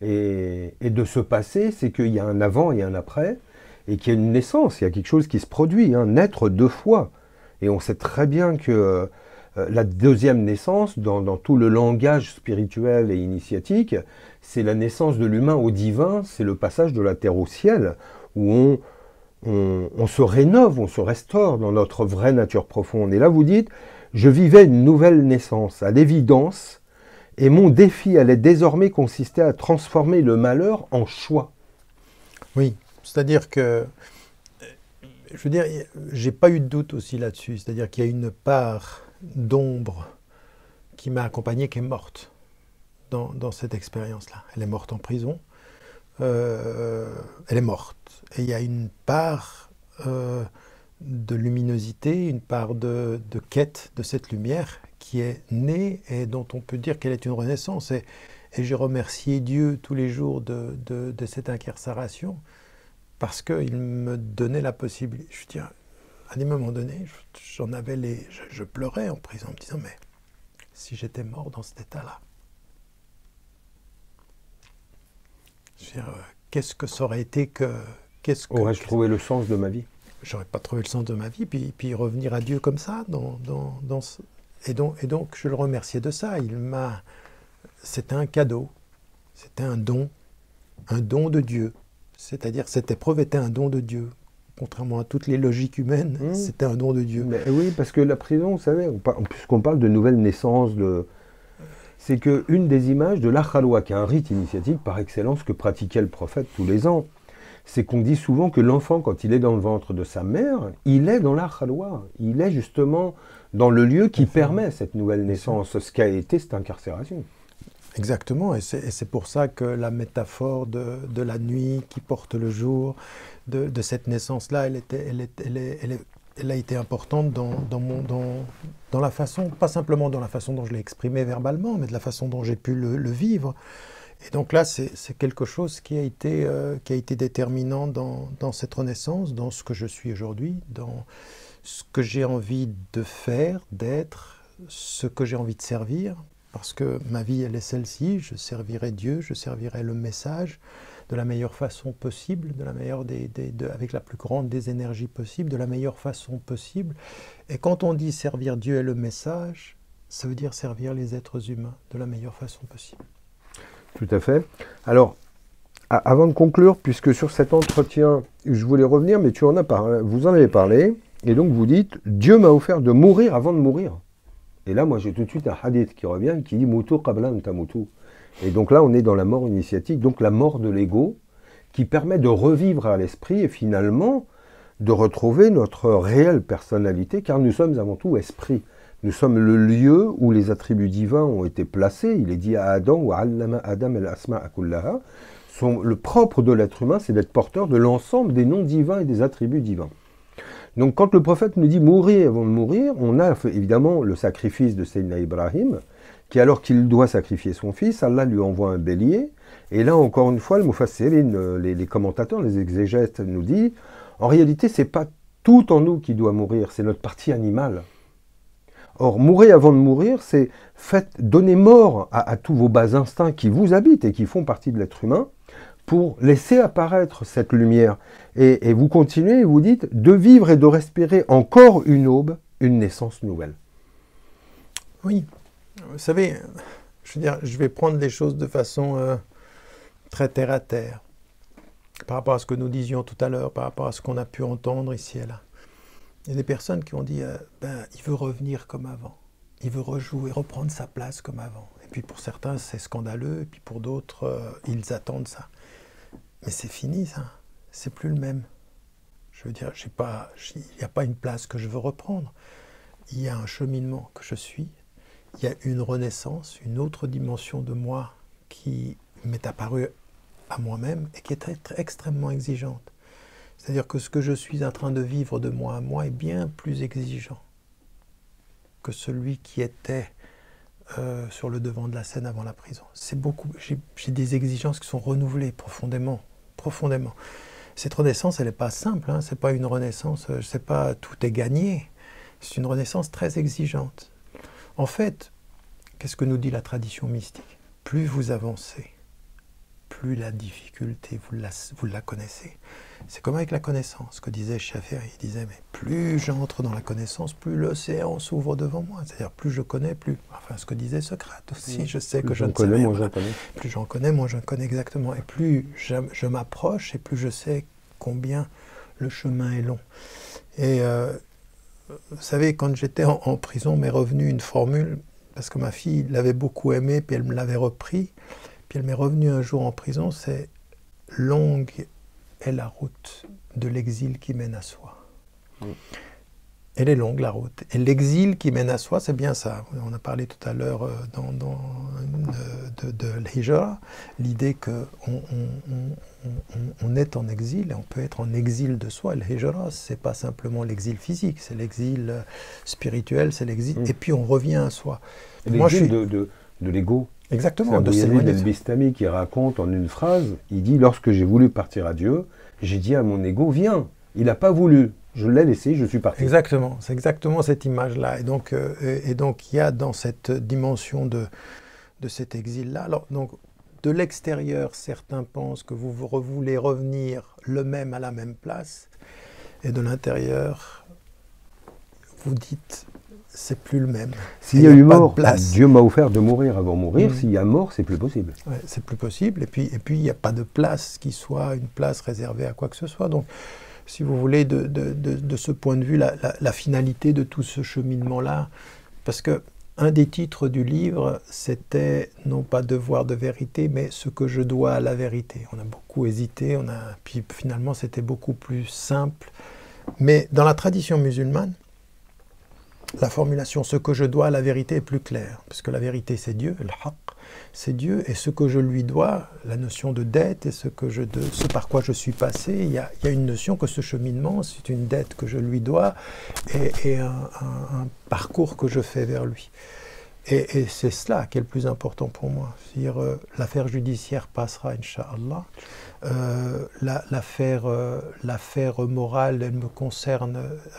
et de ce passé, c'est qu'il y a un avant et un après, et qu'il y a une naissance, il y a quelque chose qui se produit, naître 2 fois. Et on sait très bien que la deuxième naissance, dans tout le langage spirituel et initiatique, c'est la naissance de l'humain au divin, c'est le passage de la terre au ciel, où on se rénove, on se restaure dans notre vraie nature profonde. Et là, vous dites, je vivais une nouvelle naissance, à l'évidence, et mon défi allait désormais consister à transformer le malheur en choix. Oui, c'est-à-dire que, je veux dire, j'ai pas eu de doute aussi là-dessus, c'est-à-dire qu'il y a une part d'ombre qui m'a accompagné, qui est morte dans cette expérience-là. Elle est morte en prison, elle est morte. Et il y a une part de luminosité, une part de quête de cette lumière qui est née et dont on peut dire qu'elle est une renaissance. Et j'ai remercié Dieu tous les jours de cette incarcération parce qu'il me donnait la possibilité. Je veux dire, à des moments donnés, je pleurais en prison en me disant, mais si j'étais mort dans cet état-là, qu'est-ce que ça aurait été que... Aurais-je trouvé le sens de ma vie? J'aurais pas trouvé le sens de ma vie, puis revenir à Dieu comme ça, et donc je le remerciais de ça. C'était un cadeau, c'était un don de Dieu. C'est-à-dire, cette épreuve était un don de Dieu. Contrairement à toutes les logiques humaines, c'était un don de Dieu. Mais oui, parce que la prison, vous savez, puisqu'on parle de nouvelle naissance, c'est qu'une des images de l'Akhalwa, qui est un rite initiatique par excellence que pratiquait le prophète tous les ans, c'est qu'on dit souvent que l'enfant, quand il est dans le ventre de sa mère, il est dans l'Akhalwa. Il est justement dans le lieu qui permet cette nouvelle naissance, ce qu'a été cette incarcération. Exactement, et c'est pour ça que la métaphore de la nuit qui porte le jour, de cette naissance-là, elle est elle a été importante dans la façon, pas simplement dans la façon dont je l'ai exprimé verbalement, mais de la façon dont j'ai pu le vivre. Et donc là, c'est quelque chose qui a été déterminant dans cette renaissance, dans ce que je suis aujourd'hui, dans ce que j'ai envie de faire, d'être, ce que j'ai envie de servir, parce que ma vie, elle est celle-ci, je servirai Dieu, je servirai le message de la meilleure façon possible, avec la plus grande des énergies possibles, de la meilleure façon possible. Et quand on dit servir Dieu et le message, ça veut dire servir les êtres humains de la meilleure façon possible. Tout à fait. Alors, avant de conclure, puisque sur cet entretien, je voulais revenir, mais vous en avez parlé, et donc vous dites « Dieu m'a offert de mourir avant de mourir ». Et là, moi, j'ai tout de suite un hadith qui revient, qui dit « Mutu qabla an tamutu ». Et donc là, on est dans la mort initiatique, donc la mort de l'ego, qui permet de revivre à l'esprit et finalement de retrouver notre réelle personnalité, car nous sommes avant tout esprit. Nous sommes le lieu où les attributs divins ont été placés. Il est dit à Adam, ou allama Adam al-asma'a kullaha, le propre de l'être humain, c'est d'être porteur de l'ensemble des noms divins et des attributs divins. Donc quand le prophète nous dit mourir avant de mourir, on a évidemment le sacrifice de Sayyidina Ibrahim, qui alors qu'il doit sacrifier son fils, Allah lui envoie un bélier. Et là, encore une fois, le Mufassirin, les commentateurs, les exégètes nous disent, en réalité, c'est pas tout en nous qui doit mourir, c'est notre partie animale. Or, mourir avant de mourir, c'est donner mort à tous vos bas instincts qui vous habitent et qui font partie de l'être humain, pour laisser apparaître cette lumière. Et vous continuez et vous dites, de vivre et de respirer encore une aube, une naissance nouvelle. Oui. Vous savez, je veux dire, je vais prendre les choses de façon très terre à terre, par rapport à ce que nous disions tout à l'heure, par rapport à ce qu'on a pu entendre ici et là. Il y a des personnes qui ont dit, il veut revenir comme avant, il veut rejouer, reprendre sa place comme avant. Et puis pour certains, c'est scandaleux, et puis pour d'autres, ils attendent ça. Mais c'est fini, ça. C'est plus le même. Je veux dire, il n'y a pas une place que je veux reprendre. Il y a un cheminement que je suis. Il y a une renaissance, une autre dimension de moi qui m'est apparue à moi-même et qui est extrêmement exigeante. C'est-à-dire que ce que je suis en train de vivre de moi à moi est bien plus exigeant que celui qui était sur le devant de la scène avant la prison. J'ai des exigences qui sont renouvelées profondément. Cette renaissance, elle n'est pas simple, hein, c'est pas une renaissance, c'est pas tout est gagné. C'est une renaissance très exigeante. En fait, qu'est-ce que nous dit la tradition mystique? Plus vous avancez, plus la difficulté, vous la connaissez. C'est comme avec la connaissance, que disait Shafi'i, il disait, mais plus j'entre dans la connaissance, plus l'océan s'ouvre devant moi. C'est-à-dire, plus je connais, enfin, ce que disait Socrate aussi, je sais que je ne sais rien. Plus j'en connais, moins j'en connais exactement. Et plus je m'approche, et plus je sais combien le chemin est long. Et vous savez, quand j'étais en prison, m'est revenue une formule, parce que ma fille l'avait beaucoup aimée, puis elle me l'avait repris, puis elle m'est revenue un jour en prison, c'est « longue est la route de l'exil qui mène à soi ». Elle est longue, la route. Et l'exil qui mène à soi, c'est bien ça. On a parlé tout à l'heure de l'hijra, l'idée qu'on est en exil et on peut être en exil de soi. L'hijra, c'est pas simplement l'exil physique, c'est l'exil spirituel, c'est l'exil. Et puis on revient à soi. L'exil de l'ego. Exactement. C'est El Bistami qui raconte en une phrase, il dit « Lorsque j'ai voulu partir à Dieu, j'ai dit à mon ego, viens ». Il n'a pas voulu. Je l'ai laissé, je suis parti. Exactement, c'est exactement cette image-là. Et donc, il y a dans cette dimension de cet exil-là. Alors, donc, de l'extérieur, certains pensent que vous voulez revenir le même à la même place. Et de l'intérieur, vous dites, c'est plus le même. S'il y a eu mort, Dieu m'a offert de mourir avant de mourir. S'il y a mort, c'est plus possible. Ouais, c'est plus possible. Et puis, il n'y a pas de place qui soit une place réservée à quoi que ce soit. Donc, si vous voulez, de ce point de vue, la finalité de tout ce cheminement-là, parce que un des titres du livre, c'était non pas devoir de vérité, mais ce que je dois à la vérité. On a beaucoup hésité, puis finalement c'était beaucoup plus simple. Mais dans la tradition musulmane, la formulation « ce que je dois », la vérité est plus claire, parce que la vérité c'est Dieu, le haqq, c'est Dieu, et ce que je lui dois, la notion de dette, et ce par quoi je suis passé, il y a une notion que ce cheminement, c'est une dette que je lui dois, et un parcours que je fais vers lui. Et c'est cela qui est le plus important pour moi. C'est-à-dire, l'affaire judiciaire passera, Inch'Allah. L'affaire morale, elle me concerne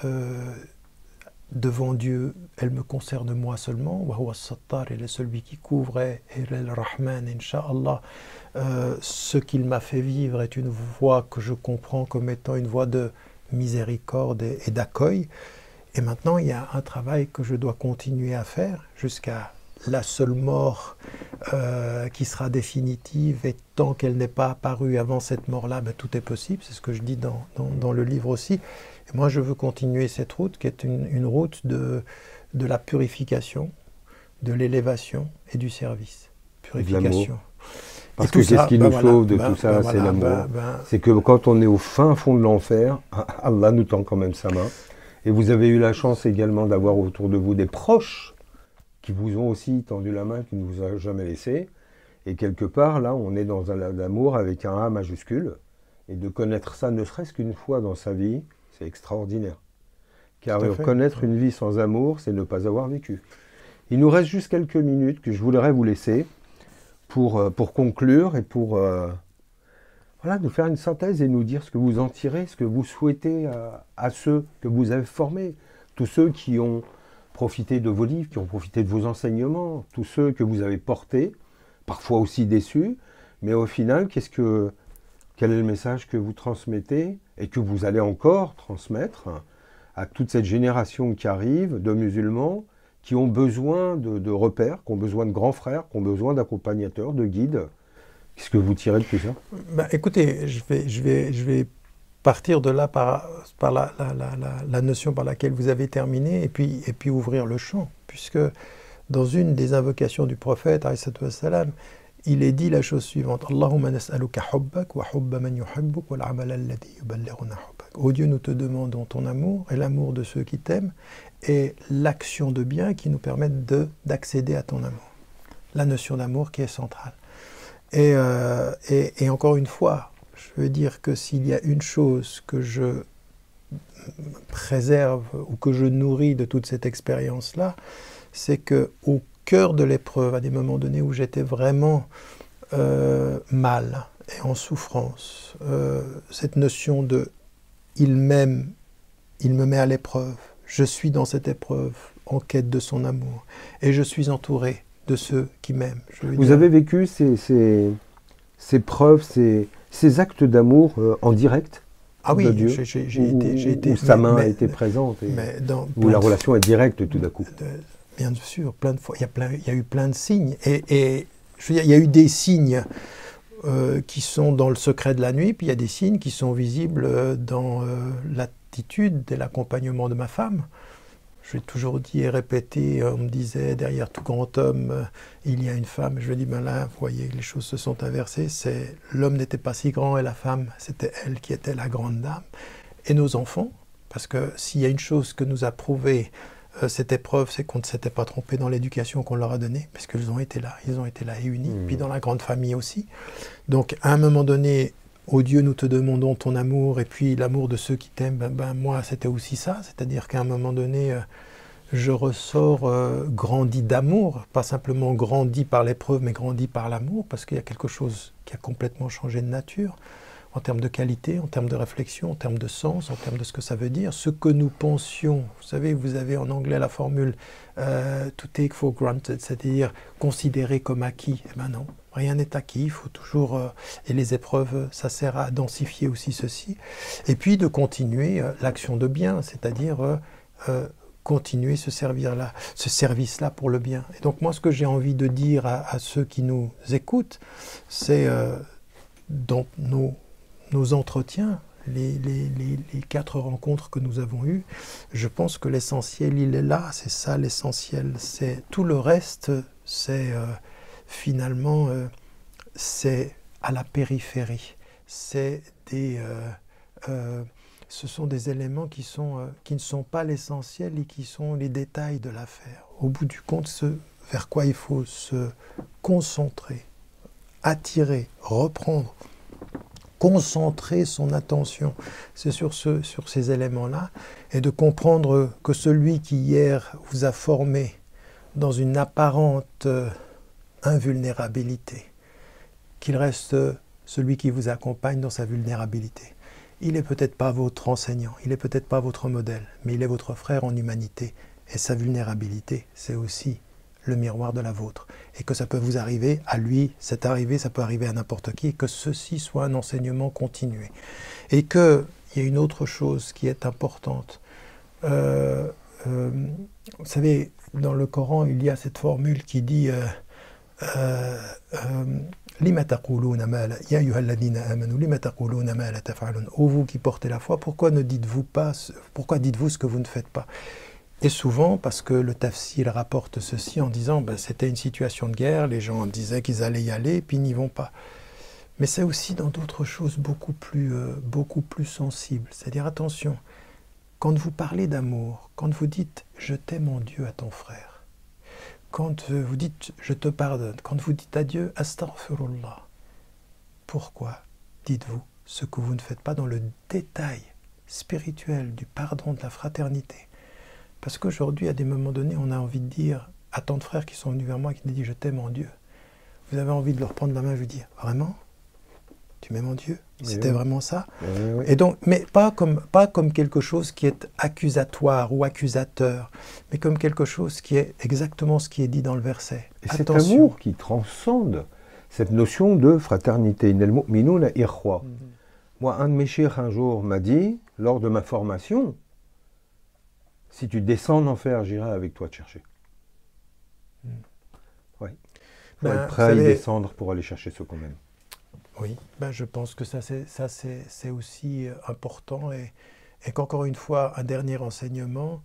devant Dieu, elle me concerne moi seulement. Wa huwa as-Sattar, il est celui qui couvre, et le Rahman, Inch'Allah. Ce qu'il m'a fait vivre est une voie que je comprends comme étant une voie de miséricorde et d'accueil. Et maintenant, il y a un travail que je dois continuer à faire jusqu'à la seule mort qui sera définitive. Et tant qu'elle n'est pas apparue avant cette mort-là, ben, tout est possible. C'est ce que je dis dans le livre aussi. Et moi, je veux continuer cette route qui est une route de la purification, de l'élévation et du service. Purification. Parce que qu'est-ce qu'il nous faut de tout ça, c'est l'amour. C'est que quand on est au fin fond de l'enfer, Allah nous tend quand même sa main. Et vous avez eu la chance également d'avoir autour de vous des proches qui vous ont aussi tendu la main, qui ne vous ont jamais laissé. Et quelque part, là, on est dans un amour avec un A majuscule. Et de connaître ça, ne serait-ce qu'une fois dans sa vie, c'est extraordinaire. Car connaître une vie sans amour, c'est ne pas avoir vécu. Il nous reste juste quelques minutes que je voudrais vous laisser pour conclure et pour nous faire une synthèse et nous dire ce que vous en tirez, ce que vous souhaitez à ceux que vous avez formés, tous ceux qui ont profité de vos livres, qui ont profité de vos enseignements, tous ceux que vous avez portés, parfois aussi déçus, mais au final, quel est le message que vous transmettez et que vous allez encore transmettre à toute cette génération qui arrive de musulmans qui ont besoin de repères, qui ont besoin de grands frères, qui ont besoin d'accompagnateurs, de guides. Qu'est-ce que vous tirez de tout ça? Écoutez, je vais partir de là par la notion par laquelle vous avez terminé et puis ouvrir le champ, puisque dans une des invocations du prophète, il est dit la chose suivante: Allahumma nas'aluka hubbak wa hubba man yuhibbuk wal amal alladhi yuballighuna hubbak. Ô Dieu, nous te demandons ton amour et l'amour de ceux qui t'aiment et l'action de bien qui nous permettent d'accéder à ton amour. La notion d'amour qui est centrale. Et encore une fois, je veux dire que s'il y a une chose que je préserve ou que je nourris de toute cette expérience-là, c'est qu'au cœur de l'épreuve, à des moments donnés où j'étais vraiment mal et en souffrance, cette notion de « il m'aime, il me met à l'épreuve, je suis dans cette épreuve en quête de son amour et je suis entouré de ceux qui m'aiment ». Vous avez vécu ces preuves, ces actes d'amour en direct? Ah oui, j'ai été. Où sa main a été présente, où la relation est directe tout d'un coup. Bien sûr, plein de fois. Il y a eu plein de signes. Et je veux dire, il y a eu des signes qui sont dans le secret de la nuit, puis il y a des signes qui sont visibles dans l'attitude et l'accompagnement de ma femme. J'ai toujours dit et répété, on me disait, derrière tout grand homme, il y a une femme. Je lui ai dit, ben là, vous voyez, les choses se sont inversées. L'homme n'était pas si grand et la femme, c'était elle qui était la grande dame. Et nos enfants, parce que s'il y a une chose que nous a prouvé cette épreuve, c'est qu'on ne s'était pas trompé dans l'éducation qu'on leur a donnée, parce qu'ils ont été là et unis, puis dans la grande famille aussi. Donc, à un moment donné, ô Dieu, nous te demandons ton amour, et puis l'amour de ceux qui t'aiment, moi, c'était aussi ça, c'est-à-dire qu'à un moment donné, je ressors grandi d'amour, pas simplement grandi par l'épreuve, mais grandi par l'amour, parce qu'il y a quelque chose qui a complètement changé de nature, en termes de qualité, en termes de réflexion, en termes de sens, en termes de ce que ça veut dire. Ce que nous pensions, vous savez, vous avez en anglais la formule to take for granted, c'est-à-dire considérer comme acquis. Eh bien non, rien n'est acquis, il faut toujours... et les épreuves, ça sert à densifier aussi ceci. Et puis de continuer l'action de bien, c'est-à-dire continuer ce service-là pour le bien. Et donc moi, ce que j'ai envie de dire à ceux qui nous écoutent, c'est dans nos entretiens, les 4 rencontres que nous avons eues, je pense que l'essentiel, il est là, c'est ça l'essentiel. C'est tout le reste, c'est finalement, c'est à la périphérie. C'est ce sont des éléments qui ne sont pas l'essentiel et qui sont les détails de l'affaire. Au bout du compte, ce vers quoi il faut se concentrer, attirer, reprendre, concentrer son attention, c'est sur ces éléments-là, et de comprendre que celui qui hier vous a formé dans une apparente invulnérabilité, qu'il reste celui qui vous accompagne dans sa vulnérabilité. Il n'est peut-être pas votre enseignant, il n'est peut-être pas votre modèle, mais il est votre frère en humanité, et sa vulnérabilité, c'est aussi le miroir de la vôtre, et que ça peut vous arriver à lui, c'est arrivé, ça peut arriver à n'importe qui, et que ceci soit un enseignement continué. Et qu'il y a une autre chose qui est importante. Vous savez, dans le Coran, il y a cette formule qui dit Lima taquluna ma la ya ayyuhalladhina amanu lima taquluna ma la taf'alun. Ô vous qui portez la foi, pourquoi dites-vous ce que vous ne faites pas? Et souvent, parce que le tafsir rapporte ceci en disant c'était une situation de guerre, les gens disaient qu'ils allaient y aller, puis ils n'y vont pas. Mais c'est aussi dans d'autres choses beaucoup plus sensibles. C'est-à-dire, attention, quand vous parlez d'amour, quand vous dites « je t'aime en Dieu » à ton frère, quand vous dites « je te pardonne », quand vous dites à Dieu « astaghfirullah », pourquoi dites-vous ce que vous ne faites pas dans le détail spirituel du pardon, de la fraternité? Parce qu'aujourd'hui, à des moments donnés, on a envie de dire à tant de frères qui sont venus vers moi, qui me disent « je t'aime en Dieu ». Vous avez envie de leur prendre la main et vous dire « vraiment ? Tu m'aimes en Dieu ?» C'était vraiment ça. Oui. Et donc, mais pas comme quelque chose qui est accusatoire ou accusateur, mais comme quelque chose qui est exactement ce qui est dit dans le verset. Et cet amour qui transcende cette notion de fraternité. Innal mu'minuna ikhwa. Moi, un de mes cheikhs un jour m'a dit, lors de ma formation, si tu descends en enfer, j'irai avec toi te chercher. Oui. Il faut être prêt à y descendre pour aller chercher ce qu'on aime. Oui, je pense que ça c'est aussi important et qu'encore une fois, un dernier enseignement,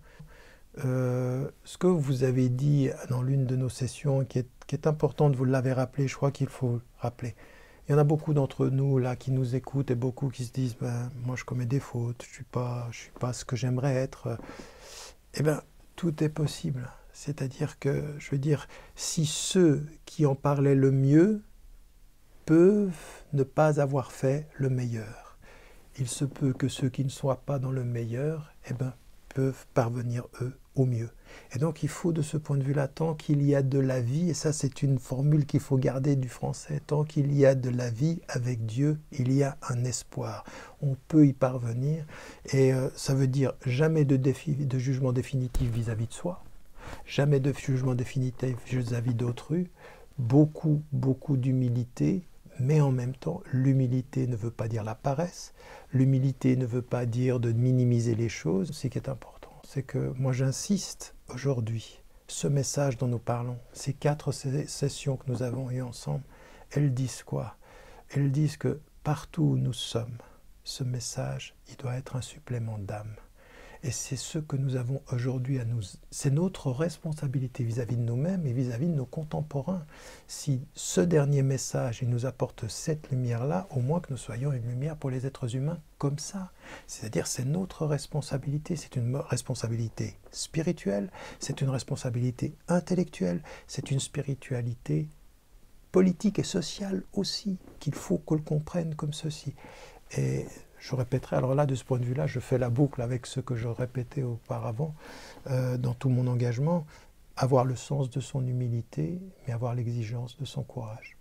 ce que vous avez dit dans l'une de nos sessions qui est importante, vous l'avez rappelé, je crois qu'il faut rappeler. Il y en a beaucoup d'entre nous là qui nous écoutent et beaucoup qui se disent moi je commets des fautes, je suis pas ce que j'aimerais être. Eh bien, tout est possible. C'est-à-dire que, je veux dire, si ceux qui en parlaient le mieux peuvent ne pas avoir fait le meilleur, il se peut que ceux qui ne soient pas dans le meilleur, peuvent parvenir, eux, au mieux. Et donc, il faut, de ce point de vue-là, tant qu'il y a de la vie, et ça, c'est une formule qu'il faut garder du français, tant qu'il y a de la vie avec Dieu, il y a un espoir. On peut y parvenir, et ça veut dire jamais de jugement définitif vis-à-vis de soi, jamais de jugement définitif vis-à-vis d'autrui, beaucoup d'humilité, mais en même temps, l'humilité ne veut pas dire la paresse, l'humilité ne veut pas dire de minimiser les choses. Ce qui est important, c'est que moi j'insiste aujourd'hui, ce message dont nous parlons, ces 4 sessions que nous avons eues ensemble, elles disent quoi? Elles disent que partout où nous sommes, ce message, il doit être un supplément d'âme. Et c'est ce que nous avons aujourd'hui à nous. C'est notre responsabilité vis-à-vis de nous-mêmes et vis-à-vis de nos contemporains. Si ce dernier message, il nous apporte cette lumière-là, au moins que nous soyons une lumière pour les êtres humains comme ça. C'est-à-dire, c'est notre responsabilité. C'est une responsabilité spirituelle, c'est une responsabilité intellectuelle, c'est une spiritualité politique et sociale aussi, qu'il faut qu'on le comprenne comme ceci. Et je répéterai, alors là, de ce point de vue-là, je fais la boucle avec ce que je répétais auparavant dans tout mon engagement, avoir le sens de son humilité, mais avoir l'exigence de son courage.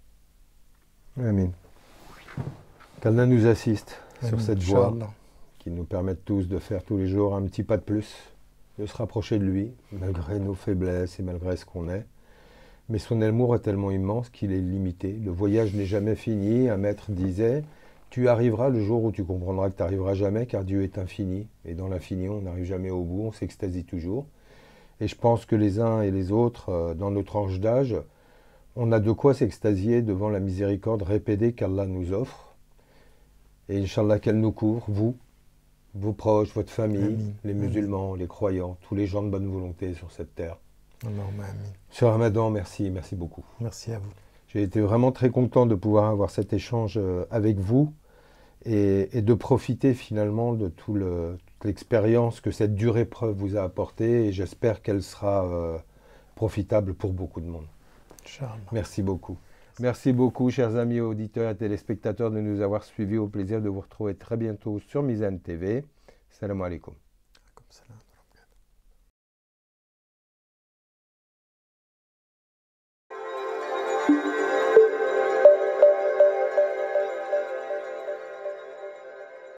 Amen. Qu'Allah nous assiste sur cette voie qui nous permette tous de faire tous les jours un petit pas de plus, de se rapprocher de lui, malgré nos faiblesses et malgré ce qu'on est. Mais son amour est tellement immense qu'il est limité. Le voyage n'est jamais fini. Un maître disait... Tu arriveras le jour où tu comprendras que tu n'arriveras jamais, car Dieu est infini. Et dans l'infini, on n'arrive jamais au bout, on s'extasie toujours. Et je pense que les uns et les autres, dans nos tranches d'âge, on a de quoi s'extasier devant la miséricorde répétée qu'Allah nous offre. Et Inch'Allah qu'elle nous couvre, vous, vos proches, votre famille, les musulmans, les croyants, tous les gens de bonne volonté sur cette terre. Cher Ramadan, merci beaucoup. Merci à vous. J'ai été vraiment très content de pouvoir avoir cet échange avec vous. et de profiter finalement de toute l'expérience que cette dure épreuve vous a apportée, et j'espère qu'elle sera profitable pour beaucoup de monde. Inch'Allah. Merci beaucoup. Merci beaucoup, chers amis auditeurs et téléspectateurs, de nous avoir suivis. Au plaisir de vous retrouver très bientôt sur Mizan TV. Salam alaikum. Comme ça, là.